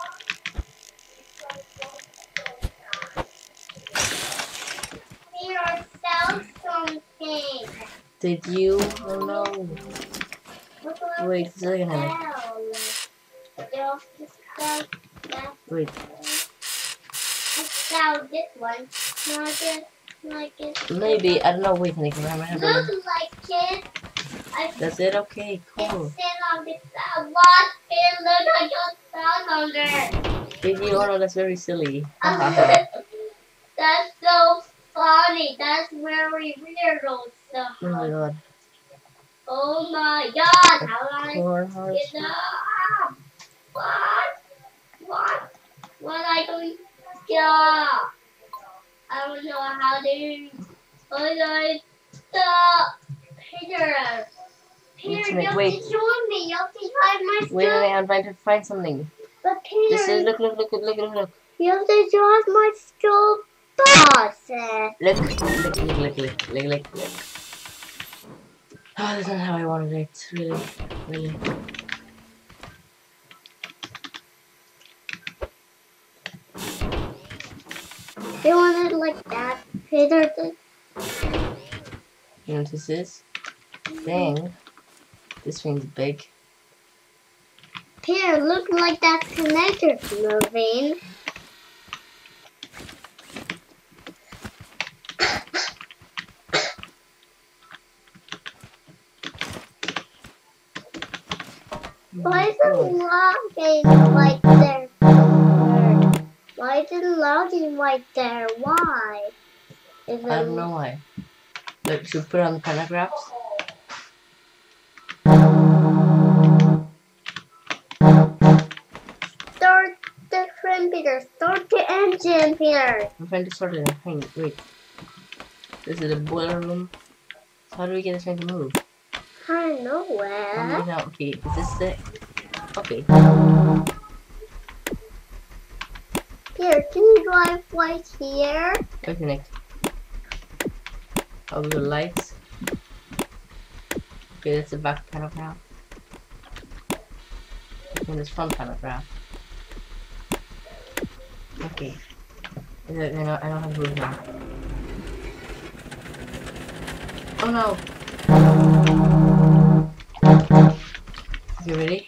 Here, sell something. Did you? Oh no. What do I Wait a second, Henrik. sell? Just to sell that. Wait. I sell this one. Can I get, can I get Maybe, I don't know, wait, Henrik. Remember, Look remember. like it. I That's it? Okay, It cool. said on the uh, what? It look I just found on there. Did you? Oh no, that's very silly. Um, Hahaha. That's so funny. That's very weird also. Oh my god. Oh my god. How do I Corn hearts. get up? What? What? What I don't stop? I don't know how to. Oh my stop. Peter. Peter, you have Wait. to join me. You have to try my Wait a stuff. minute, I'm trying to find something. But Peter, This is, look, look, look, look, look, look. you have to join my school process. Look, look, look, look, look, look, look, look, look. Oh, that's not how I wanted it. Really, really. You want it like that, Peter? You know what this is? Dang. This thing's big. Peter, look like that connector's moving. Why is it logging right there? Why is it logging right there? Why? Is it I don't know why. Look, should we put on the panagraphs? Start the frame, Peter. Start the engine, Peter. I'm trying to sort it out. Hang, wait. This is the boiler room. So how do we get this thing to move? I don't know Oh, where. no, okay, is this it? Okay. Here, can you drive right here? Wait a minute. Oh, the lights. Okay, that's the back paragraph. And this front paragraph. Okay. I don't, I don't, I don't have to move now. Oh no! You ready?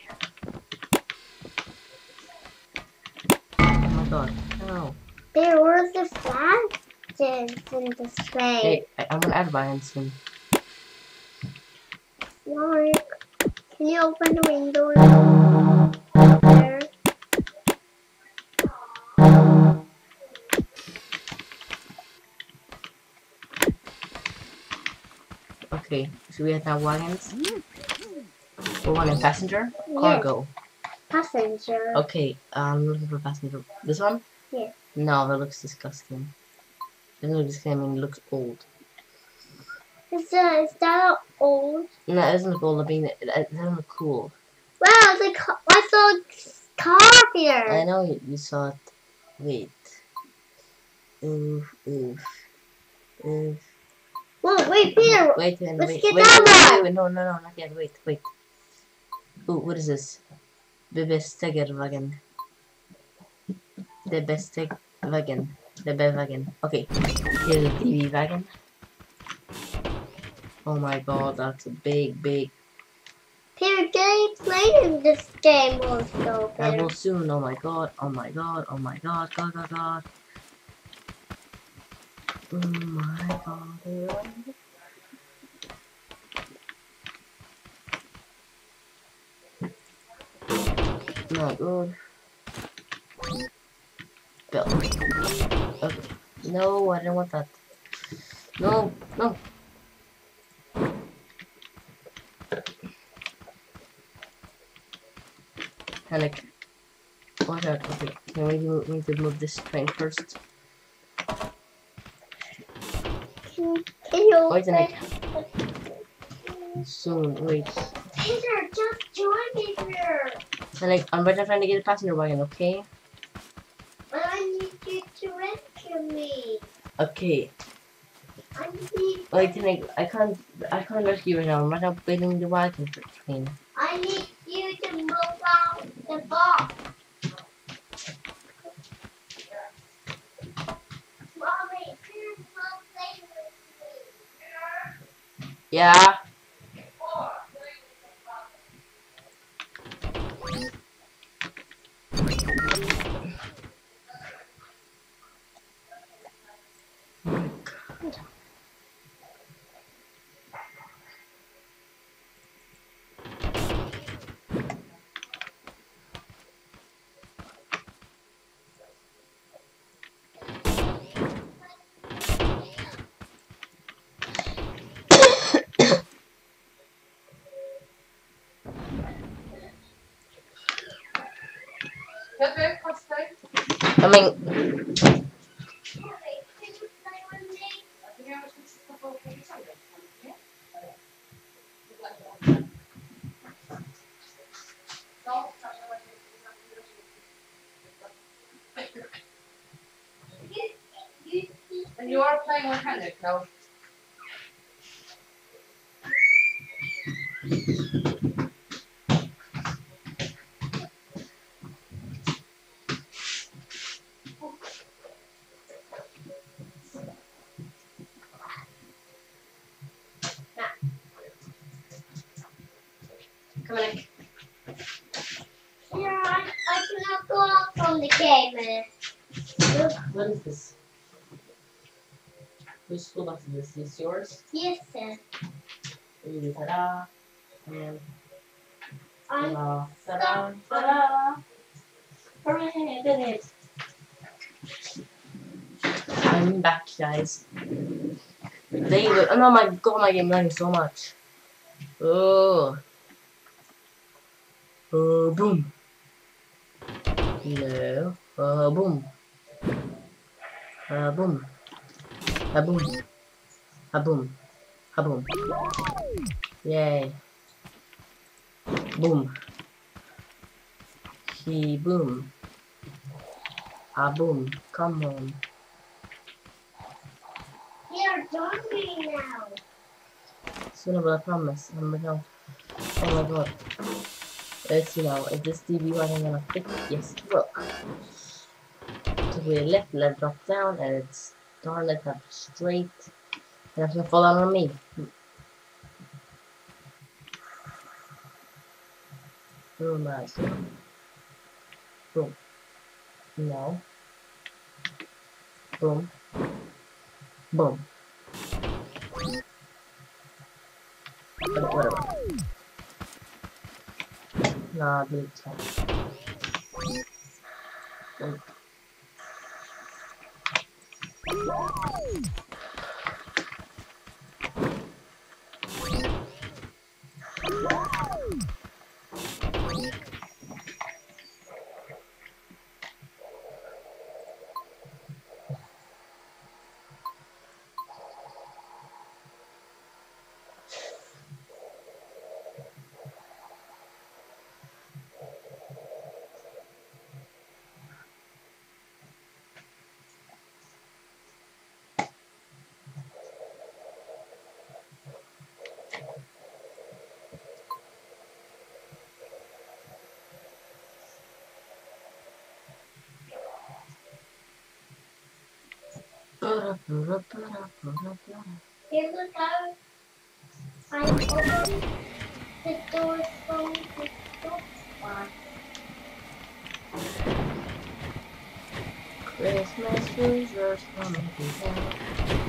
Oh my god. No. There was the flashes in the frame. Hey, I, I'm gonna add Ryan soon. Mark, can you open the window? There. Okay, so we have now wagons. We're wanting passenger? Cargo. Passenger. Okay, I'm looking for passenger. This one? Yeah. No, that looks disgusting. It doesn't look disgusting, I mean, it looks old. Is, uh, is that old? No, it doesn't look old, I mean, it, it doesn't look cool. Wow, the car, I saw a car here. I know you, you saw it. Wait. Oof, oof, oof. Whoa, wait, Peter. Wait, wait, Let's wait, get wait, down wait, there. wait, wait, no, no, no, not yet, wait, wait. Ooh, what is this? The Bestegerwagen. The Bestegerwagen. The Bewagen. Okay, here's the T V wagon. Oh my god, that's a big, big. Peter, can you play in this game also, I Peter? will soon, oh my god, oh my god, oh my god, god, god, god. Oh my god. Not good. Bill. Okay. No, I don't want that. No, no. Panic. Watch out. Okay, can we move, we need to move this train first? Can, can you Wait a open? minute. Soon, wait. Peter, just join me here. Panic, I'm right now trying to get a passenger wagon, okay? But I need you to rescue me. Okay. I need. Wait, Nick, I can't, I can't rescue you now. I'm not upgrading the Wi-Fi screen. I need you to move out the box. Mommy, please come play with me. Yeah. Coming. And you are playing with Henrik now. Come on. Yeah, I, I cannot go out from the game. What is this? Which school bus is this? Is this yours? Yes, sir. Ooh, ta-da. And I'm ta-da, ta-da, ta-da. Hooray, I did it. I'm back, guys. There you go. Oh no, my god, my game running so much. Oh. Oh, boom. No. Oh, boom. Uh, boom. A boom. A boom. A boom. Yay. Boom. He boom. A boom. Come on. here, zombie now. Sooner, but I promise. I'm gonna. Oh my god. Let's see now. Is this T V running gonna fit? Yes, it will. To the left, let's drop down, and it's darn, let's up straight. And it's gonna fall down on me. Oh my god. Boom. No. Boom. Boom. But whatever. Nah, do it. Boom. Here we go. I opened the door from the top one. Christmas treasures coming to town.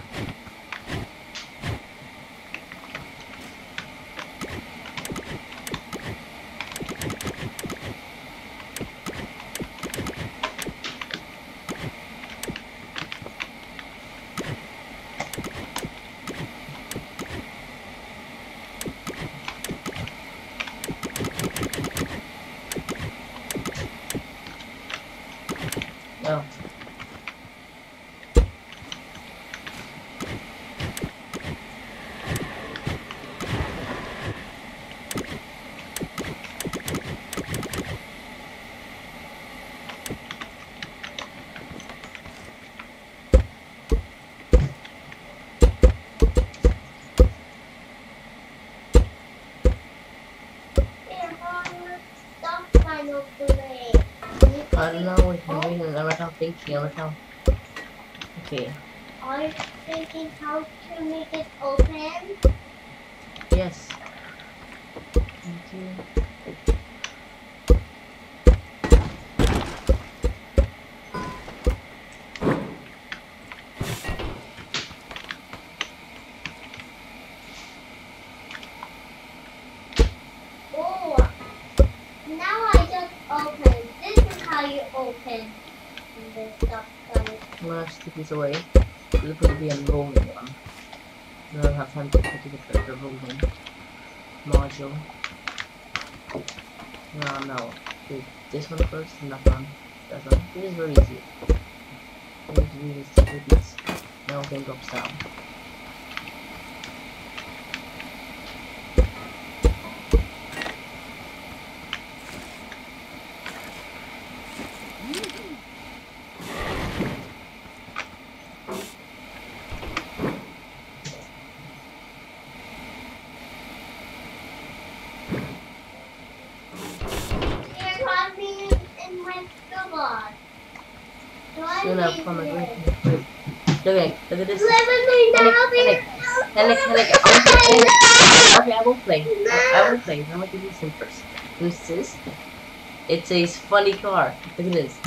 Oh. I don't know, wait, I'm reading, I'm right now thinking, I'm right now. Okay, Are you thinking how to make it open? yes. Thank you. Oh, now I just opened. This is how you open this stuff, guys. I'm gonna stick this away. It'll probably be a rolling one. I don't have time to put it the, the rolling module. No, no. Do this one first and that one. That one. It is very easy. I need to do this to do this. Now game drops down. Here, try me in my scuba. Soon I'll come and wait. Wait. Look at look at this. Living now, Henrik, Henrik, Henrik, Henrik, okay, I will play. I will play. I'm gonna do this thing first. Who's this? It says funny car. Look at this.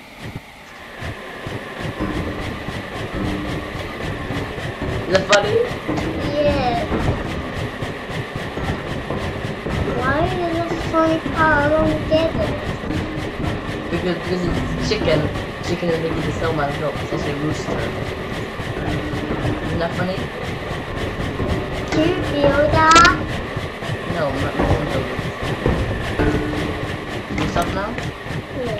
Is that funny? Yes. Why is this funny car? I don't get it. Because because it's chicken. Chicken is making the snowman go. It's actually a rooster. Isn't that funny? Do you feel that? No, I'm not going to do it. You stop now? Yes.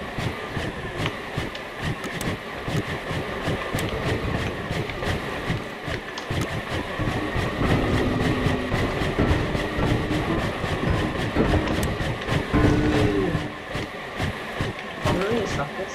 Can we really stop this?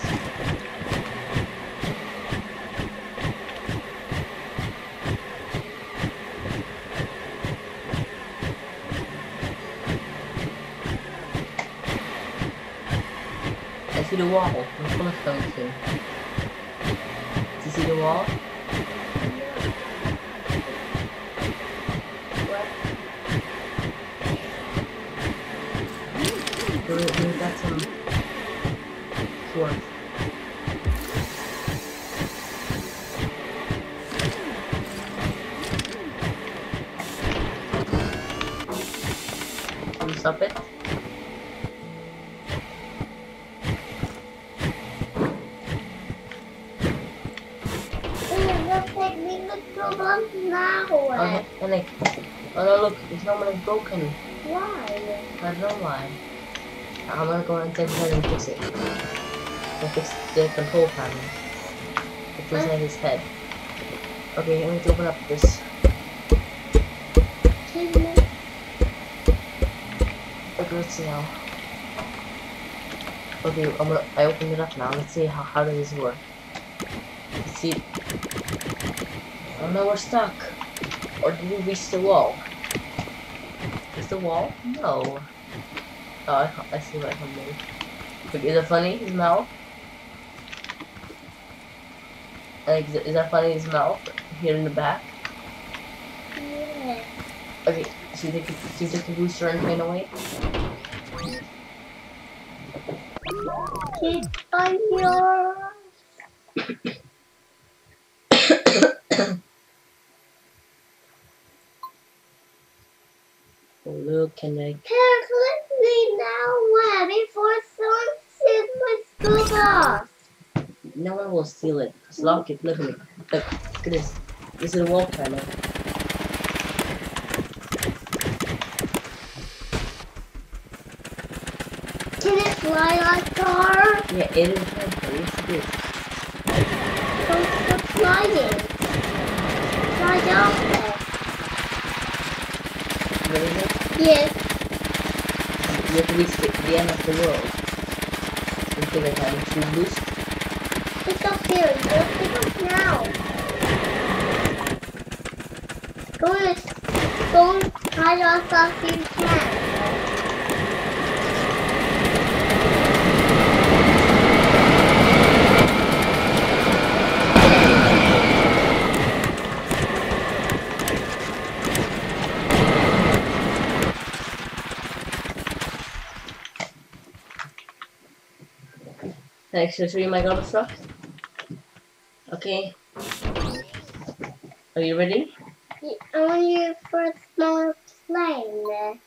I see the wall. I'm full of stones here. Do you see the wall? We, we got some swords. Can you stop it? It looks like we look problems now. Oh, and like, oh no, look, the snowman is broken. Why? I don't know why. I'm gonna go inside his head and fix it. I'll fix the control panel. It's inside his head. Okay, I need to open up this. Okay, let's see now. Okay, I'm gonna, I opened it up now. Let's see how, how does this work. Let's see. Oh no, we're stuck. Or did we reach the wall? Is the wall? No. Oh, I, can't- I see what I can move. Wait, is that funny? His mouth? Like, is is that funny? His mouth here in the back? Yeah. Okay, so you take, so you take the booster and plane away. Keep on your... Oh, look, can I? Carefully now, Webby, before someone sees my scuba. No one will steal it. Just lock it. Look at me. Look, look at this. This is a wall panel. Can it fly like car? Yeah, it is a panel. Yes, it is. Don't stop flying. Fly down there. Really? Yes. You have to reach the, the end of the world. You take a time to boost. Pick up here. Go pick up now. Go and go hide yourself if you can. Can I actually show you my garbage truck? Okay. Are you ready? I want you for a small plane.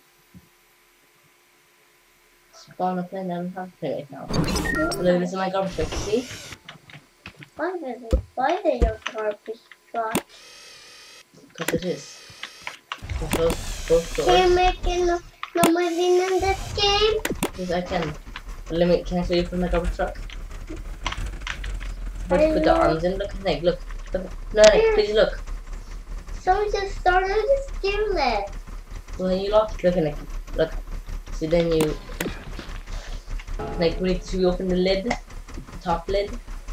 Spawn a plane and have to play right now. Look, this is my garbage truck, see? Why is it? Why is it your garbage truck? Because it is. It's both, both Can doors. you make no, no moving in this game? Yes, I can. But let me, can I show you from my garbage truck? Where to put the arms in? Look, Nick, look. look. No, Nick, please look. Someone just started to steal it. Well, then you lock it. Look, Nick. Look. So then you... Like, wait, should we open the lid? The top lid?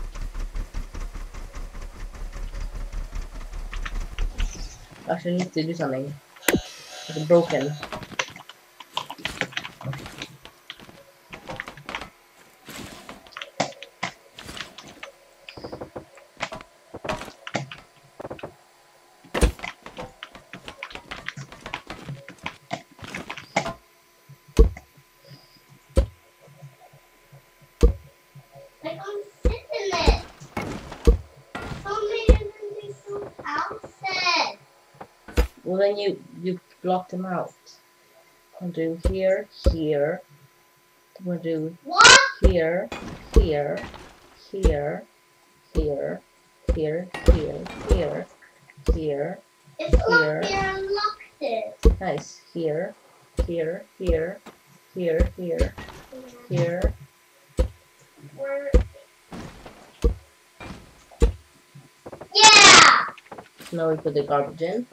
Actually, I need to do something. It's broken. I can't sit in it. Someone made it into some houses. Well, then you, you block them out. I'll do here, here. We'll do What? here, here, here, here, here, here, here, here. It's Here. locked here and locked it. Nice. Here, here, here, here, here, here. Where? Yeah! Now we put the garbage in.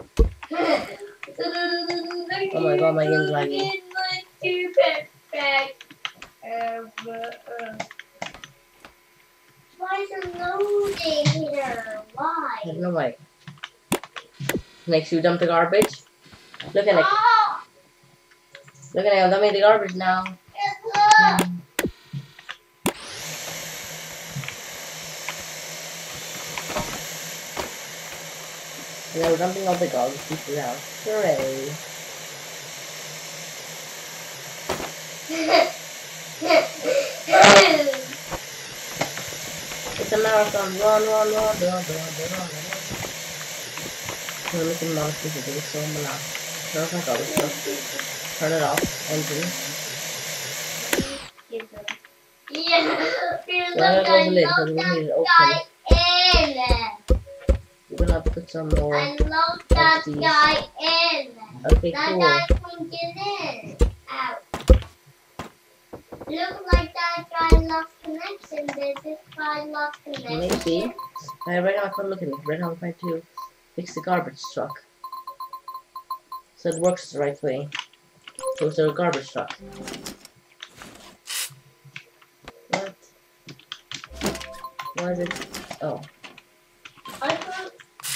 Oh my god, my game's lagging. Why is it loading here? Why? I don't know why. Next, you dump the garbage. Look at it. Oh, Look at it. I'm dumping the garbage now. it's locked. And now we're dumping all the garbage pieces out. Hooray. It's a marathon. Run, run, run, run, run, run, run, run. We're making monsters to do so much. Turn off my garbage truck. Turn it off. Engine. Yeah, Well, look, that I was a lid, locked because we need it that open. guy in. We're gonna put some more. I locked that these. guy in. Okay, That cool. guy couldn't get in. Out. Look like that guy lost connection. Did this guy lost connection? Maybe. Uh, right now I can't look at it. Right now I'm trying to fix the garbage truck. So it works the right way. So it's a garbage truck. What? Why is it? Oh. I thought.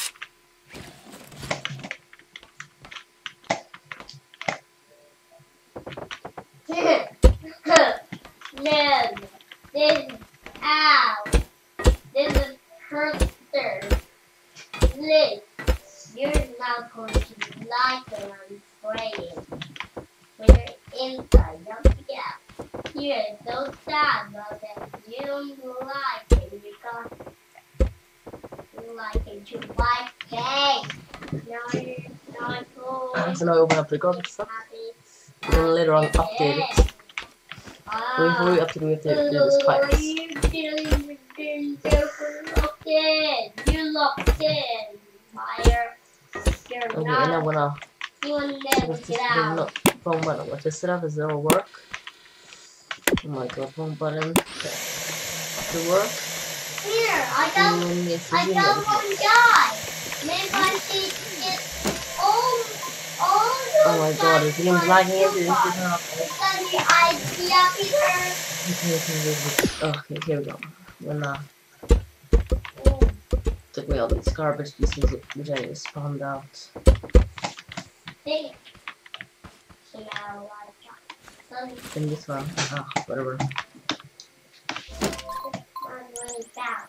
No, this is out. This is Herster. Liz, you're not going to like it, I'm afraid. When you're inside, don't forget. Here, don't sad about it. You don't like it because you like it to white face. Now you're not going So now I open up the garbage truck. And then later on update it. But before we update it, we have to do this twice. You locked in. Fire. You're Okay, and I'm not. gonna You will never What's this? get There's out. no wrong button. What's this stuff? Does it work? Oh my god, wrong button. Okay. To work. Here, I got, Mm, yes, I you got know. one guy. Maybe I should get all, all those Oh my god, guys the game's for lagging into this. super. Is not Is that the idea, Peter? okay, okay, okay. Okay, here we go. When uh, Mm. took away all these garbage pieces which I just spawned out. Think. So now I got some. Then this one. Ah, whatever. I'm really down.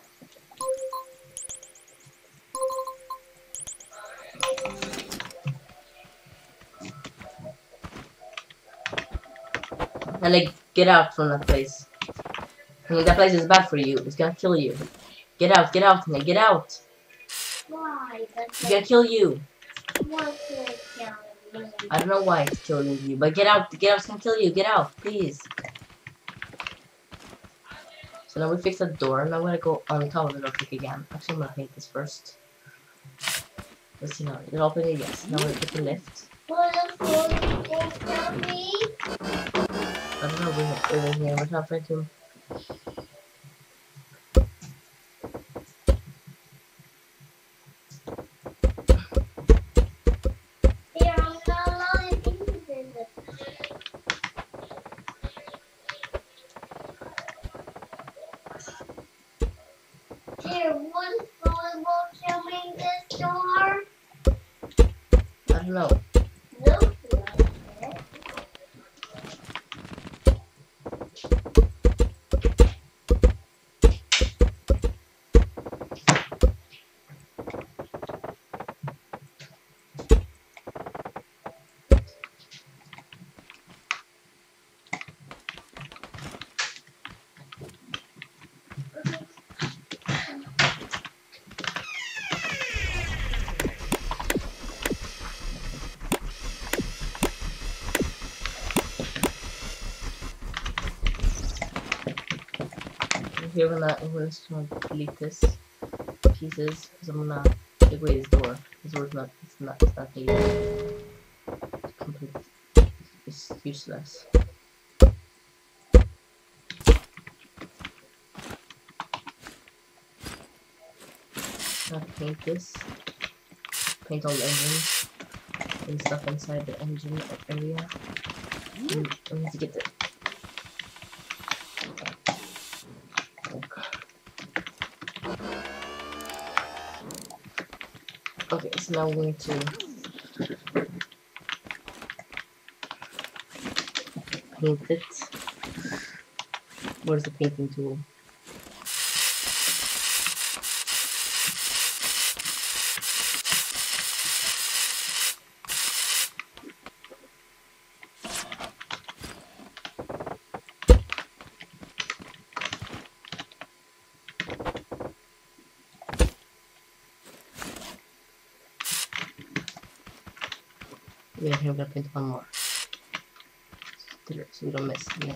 And like get out from that place. I mean, that place is bad for you. It's gonna kill you. Get out, get out, Nick, get out. Why? That's It's gonna kill you. why should it kill me? I don't know why it's killing you, but get out, get out, it's gonna kill you. Get out, please. So now we fix the door, and I'm gonna go on top of the door click again. Actually, I'm gonna paint this first. Let's see now. It open it, yes. Now we put the lift. Will the phone won't kill me? I don't know, we're over here. We're not trying to. There are not a lot of things in this. Dear, will the phone won't kill me in this door? I don't know. Looks like it. Here we're gonna, we're just gonna delete this pieces because I'm gonna take away this door. This door's not, it's not, it's not needed. It's complete, it's useless. Now paint this. Paint all the engines and stuff inside the engine area. And we need to get the. Okay, so now we're going to paint it. Where's the painting tool? Yeah, here we're gonna paint one more. So we don't miss again.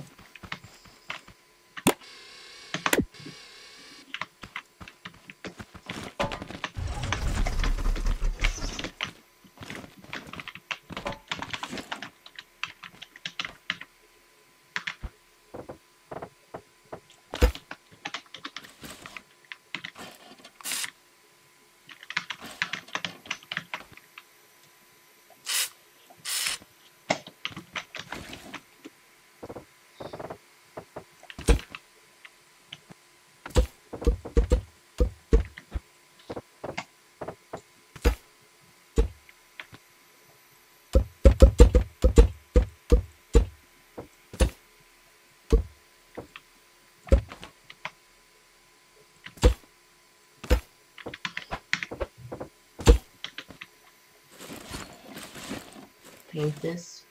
Paint this.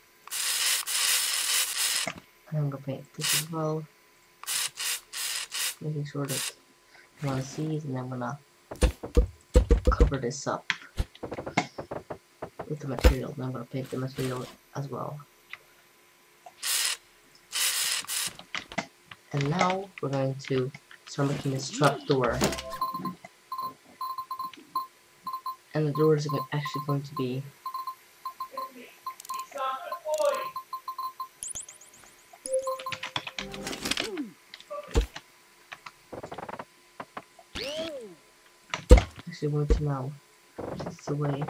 And I'm gonna paint this as well. Making sure that you wanna see it, and then I'm gonna cover this up with the material. And I'm gonna paint the material as well. And now we're going to start making this trap door. And the door is actually going to be actually going to now. That's the way.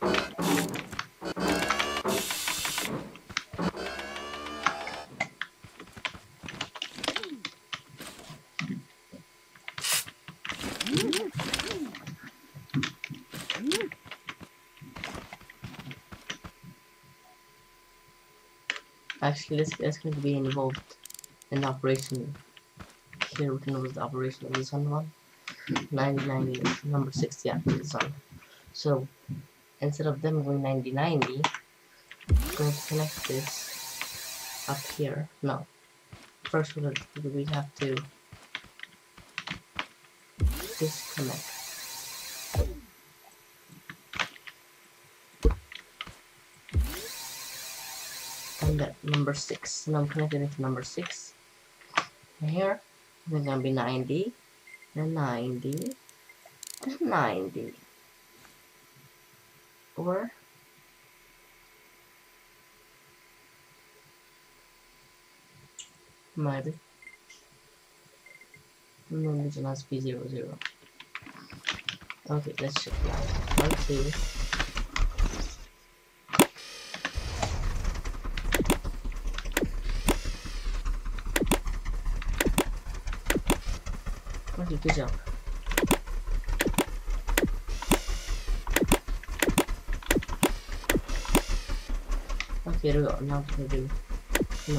Actually, let's, let's going to be involved in the operation. Here we can use the operation of this one one. ninety ninety, number six, yeah, this one. So, instead of them going ninety ninety, we're going to connect this up here. No. First, we'll, we have to disconnect. And that number six. Now I'm connecting it to number six. And here, it's gonna be ninety, then ninety, then ninety. Or maybe maybe it must be zero zero. Okay, let's check it out. One, two. Okay, good job. Okay, here we go. Now we're gonna do no.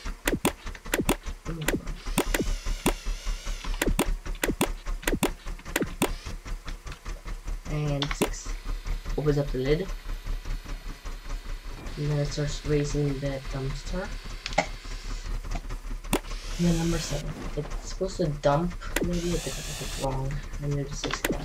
And six. Opens up the lid. And then it starts raising the dumpster. And then number seven. It's supposed to dump. Maybe I did it wrong. And there's six again.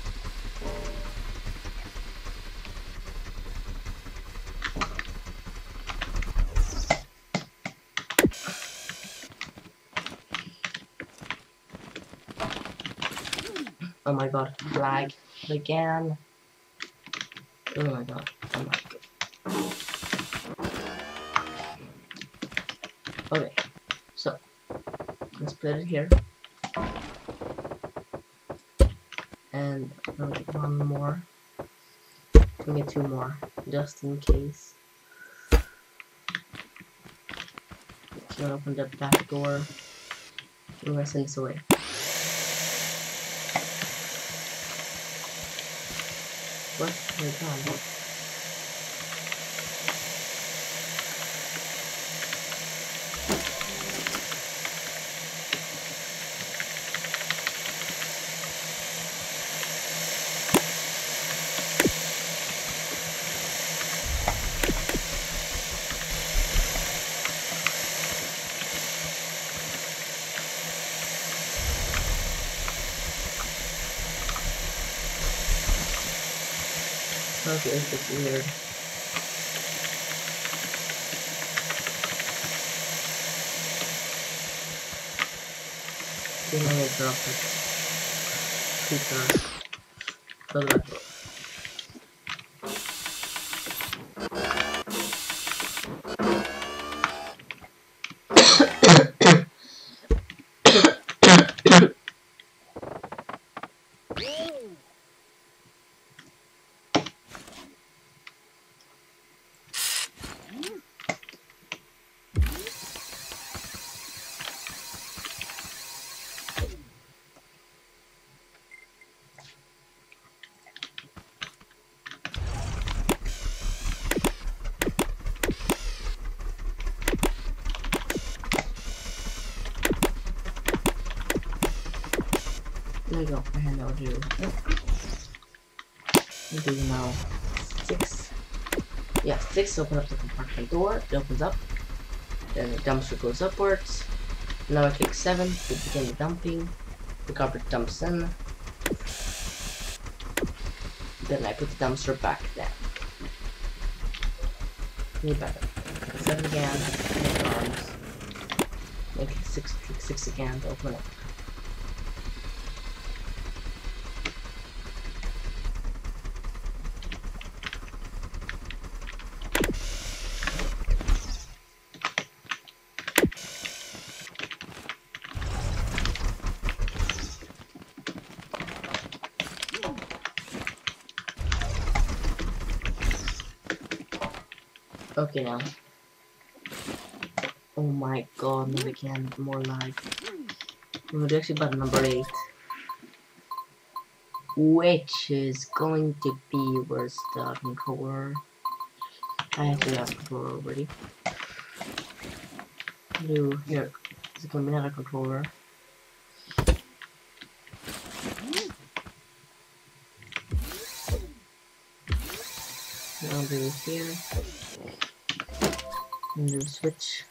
Oh my god, lag again. Oh my god, oh my god. Okay, so let's put it here. And I'll get one more. I'll get two more, just in case. So I'll open the back door. I'm gonna send this away. What? Oh my god. Okay, it's just weird. Okay, I'm gonna drop it. Creeper. Go to that door. There we go, and I'll do, I'll do now six. Yeah, six open up the compartment door, it opens up, then the dumpster goes upwards. Now I click seven to begin the dumping, the garbage dumps in, then I put the dumpster back down. Need better. seven again, make arms, then click six, click six again to open up. Okay now. Oh my god, not again, more lag. I'm gonna do actually button number eight. Which is going to be, where's the controller? I actually have the controller already. Do here, is it gonna be another controller? I'll do here. And do switch.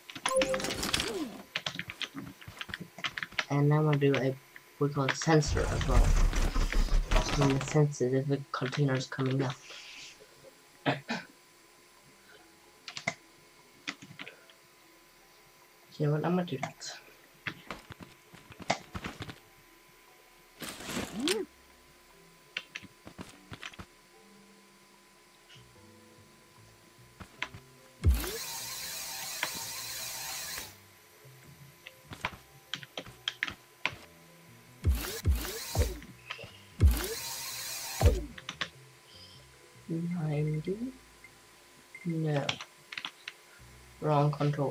And now I'm gonna do a, we call it sensor as well. So it senses if the container is coming up. You know what, I'm gonna do that. ninety? No. Wrong controller.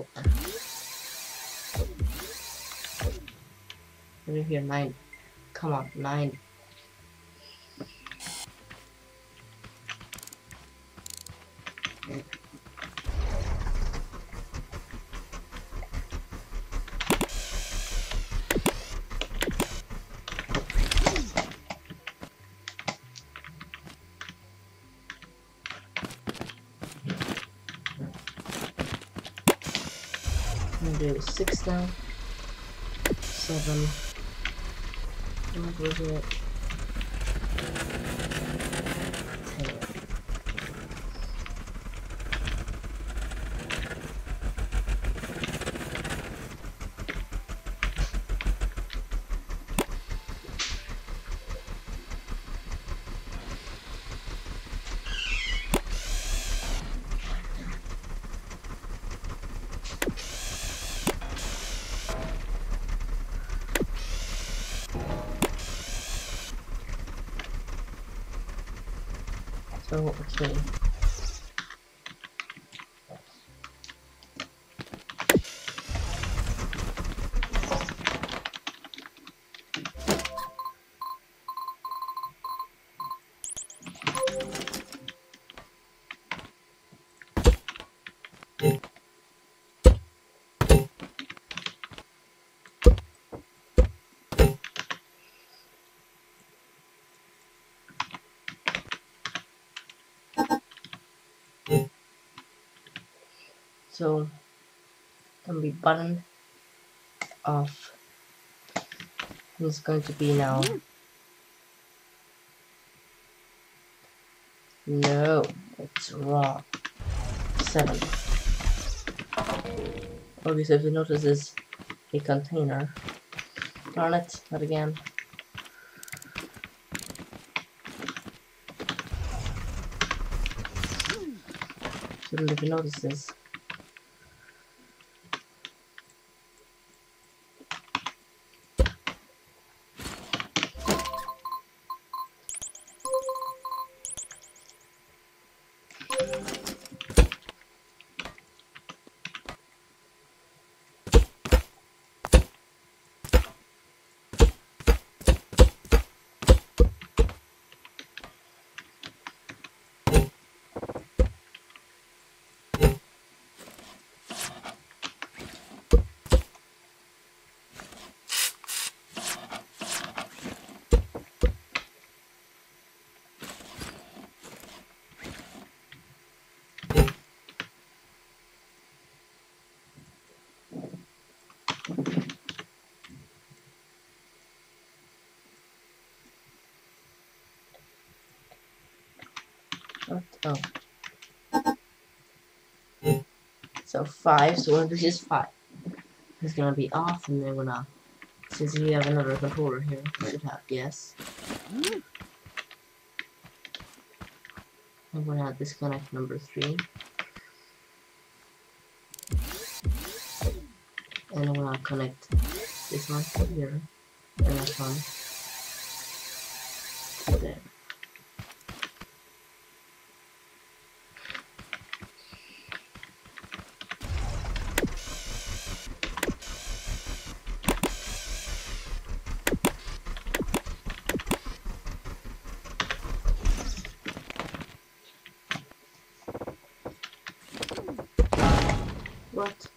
Over here, nine. Come on, nine. I'm gonna do six now. Seven. What was it? Ten. So, okay. So, gonna be button off. It's going to be now. No, it's wrong. Seven. Okay, so if you notice is a container. Darn it, not again. Shouldn't if you notice this. What? Oh. So five, so we're gonna do just five. It's gonna be off, and then we're gonna, since we have another controller here, we should have, yes. I'm gonna disconnect number three. And I'm gonna connect this one to here, and that one to there. What?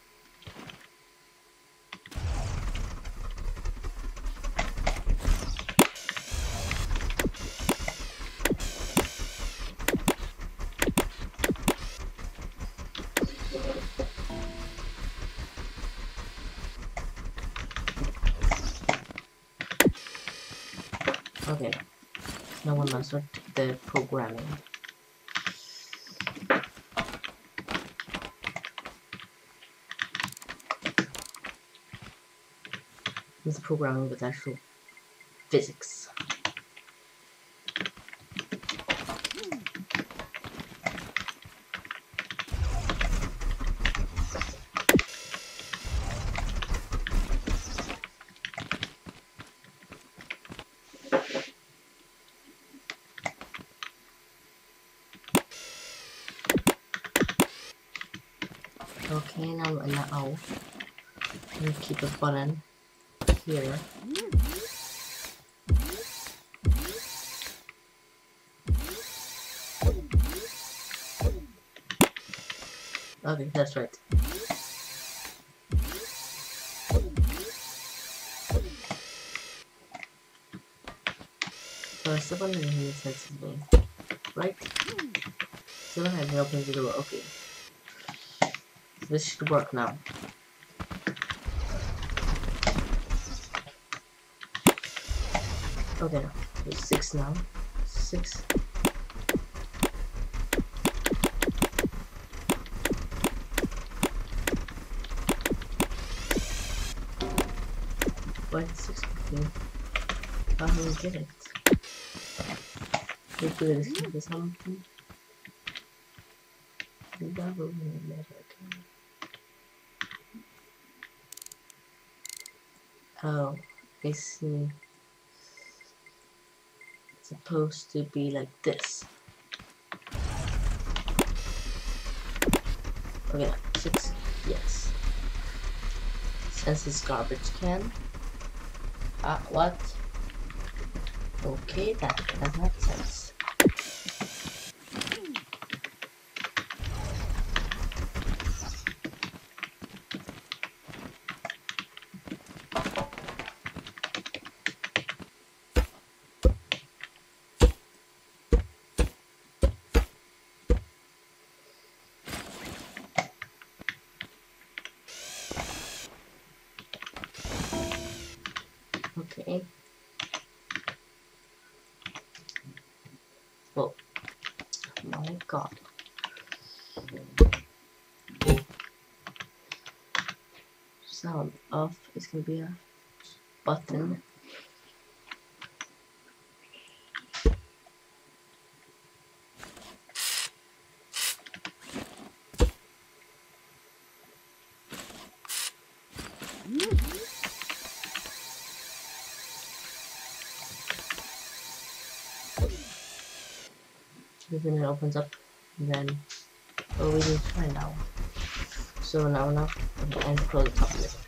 Okay, now we must start the programming. This is programming with actual physics. Okay, now now we keep a button here. Okay, that's right. So I step on the hand and senses me. Right? So then I opens the door. Okay. So this should work now. Okay, now. There's six now. Six. Why is six fifteen? How do we get it? Maybe this is something. Double letter. Oh, I see. It's supposed to be like this. Okay, six. Yes. Senses garbage can. Ah, what? Okay, that does make sense. Okay. Oh my god. Sound off is gonna be a button. Then it opens up, and then what we need to find out. So now now and close the top of it.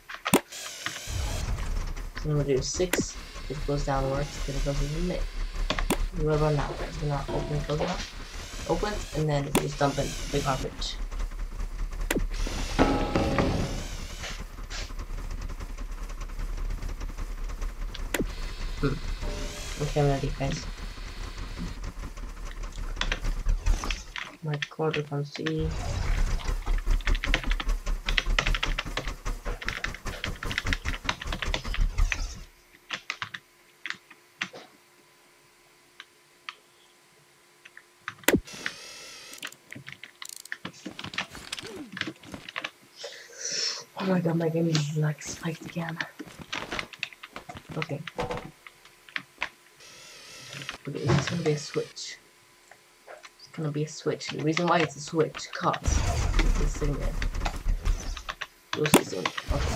So then we do six, it goes downwards, then it goes to the lid. We will run out, so now open close it up. Opens and then we just dump in the garbage. Hmm. Okay, I'm ready guys. My quarter from C. Oh my god, my game is like spiked again. Okay. Okay, it's gonna be a switch. Gonna be a switch. The reason why it's a switch, cause it's in there. This is in. Okay.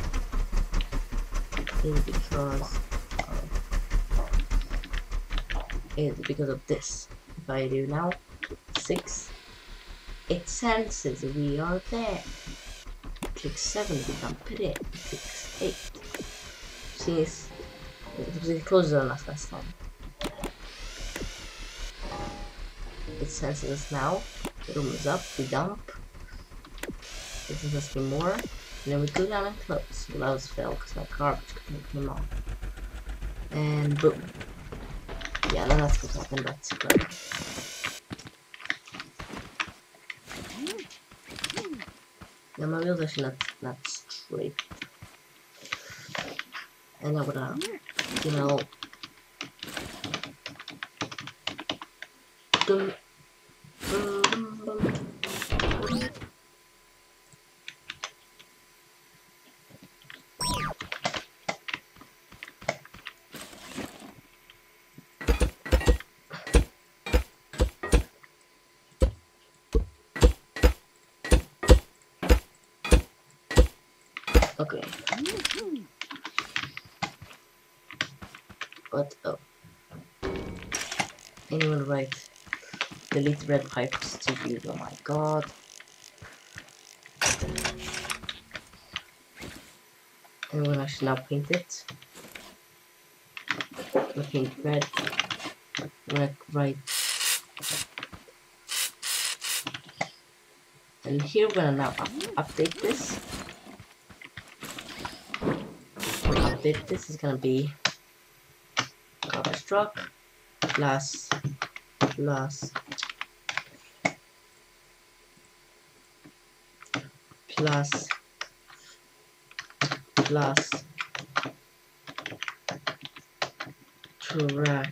It's because of, it's because of this. If I do now six, it senses we are there. Click seven, we dump it in. Click eight. See, it's, it closes on us last time. It senses us now. It opens up, we dump. This is just more. And then we go down and close. Gloves fell because my garbage came off. And boom. Yeah, then that's what's happened. That's great. Now my wheels actually not, not straight. And I would, uh, you know, dum, dum, dum, dum. Okay. But oh, anyone right? Delete red pipes to use. Oh my god. Anyone actually now paint it? I paint red. I'm gonna write. And here we're gonna now up update this. Update this is gonna be garbage truck plus plus plus plus trash.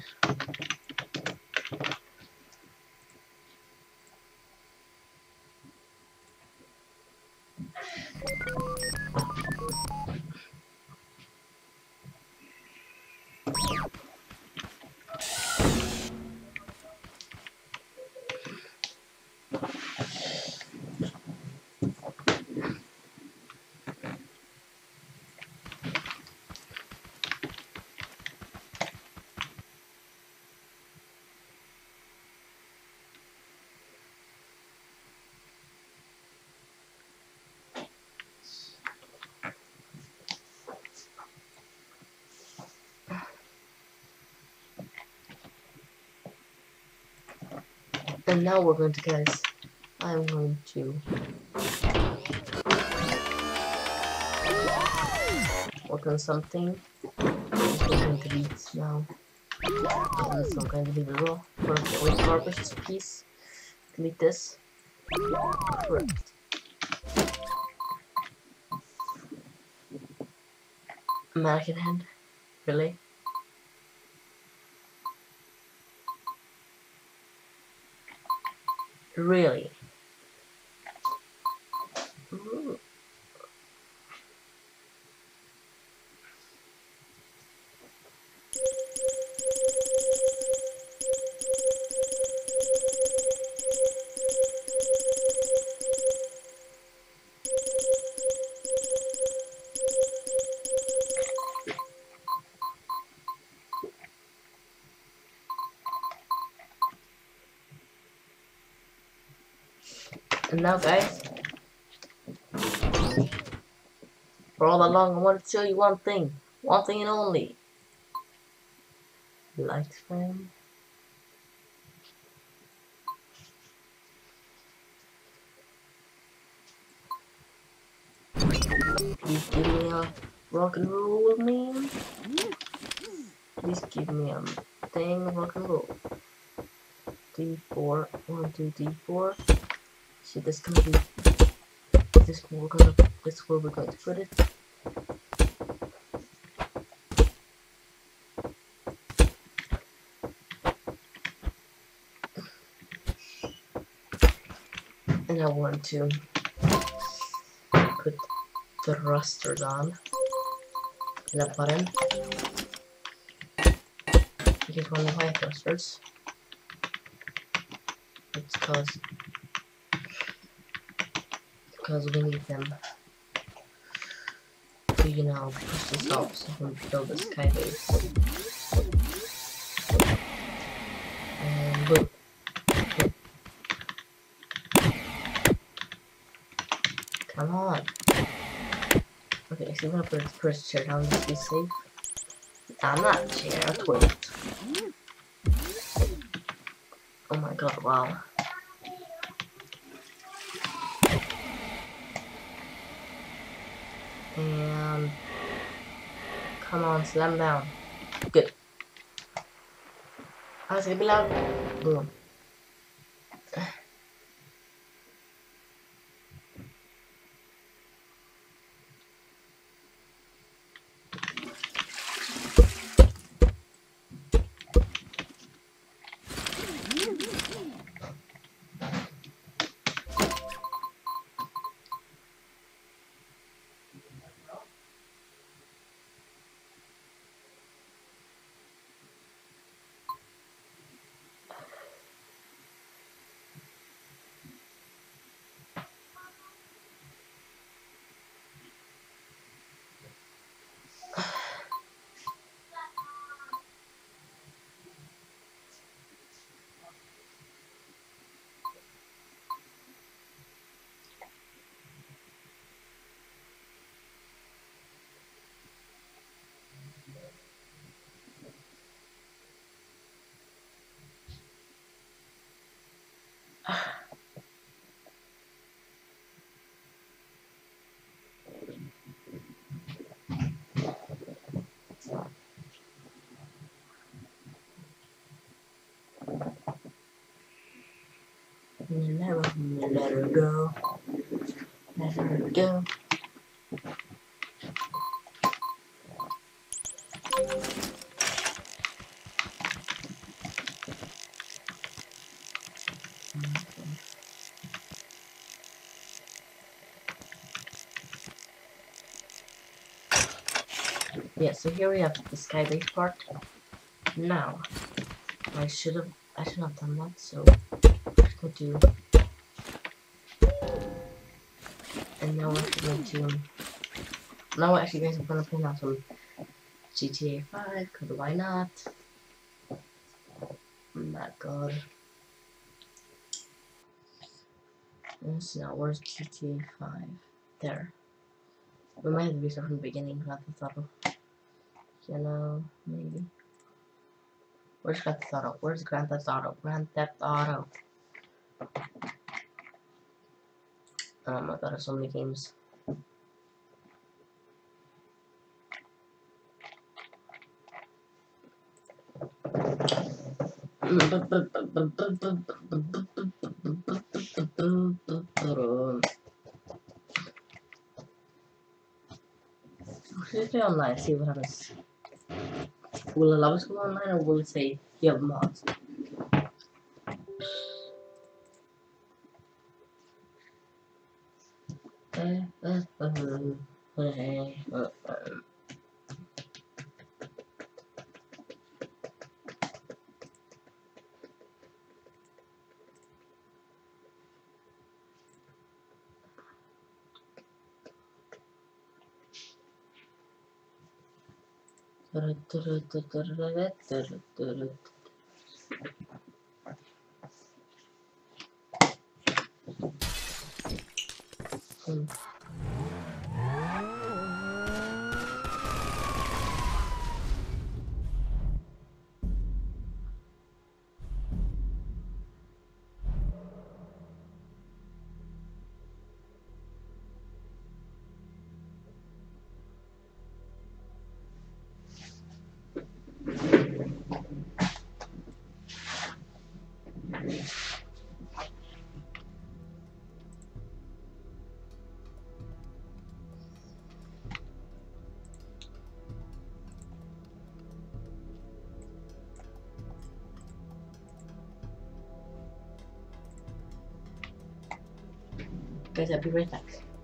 And now we're going to, guys, I'm going to work on something. I'm going to delete now. And this I'm going to delete as well. For the garbage piece. Delete this. Correct. Mannequin head. Really? Really? Ooh. And now, guys, for all along, I want to tell you one thing, one thing and only. Light frame. Please give me a rock and roll, man. Please give me a thing rock and roll. D four, one, two, D four. So this gonna be this we're gonna this where we're going to put it. And I want to put the thrusters on and a button. Here's one of my thrusters. It's cause because we need them to, you know, push this up so we can build the sky base. And boom. Come on. Okay, so I'm gonna put the first chair down just to be safe. I'm not a chair, a toilet. Oh my god, wow. And come on, slam down. Good. Ah, sige, bilang. Boom. Never let her go. Let her go. Yeah, so here we have the sky base part. Now, I should have I should have done that, so go to, and now we're actually going to, now we're actually guys, I'm gonna play now some G T A five, because why not? Oh my god. Let's see now, where's G T A five? There. We might have to restart from the beginning, Grand Theft Auto. You know, maybe. Where's Grand Theft Auto? Where's Grand Theft Auto? Grand Theft Auto. Oh my god, there's so many games. Let's play online, see what happens. Will it allow us to go online, or will it say you have mods? Hmm. Guys, I'll be right back.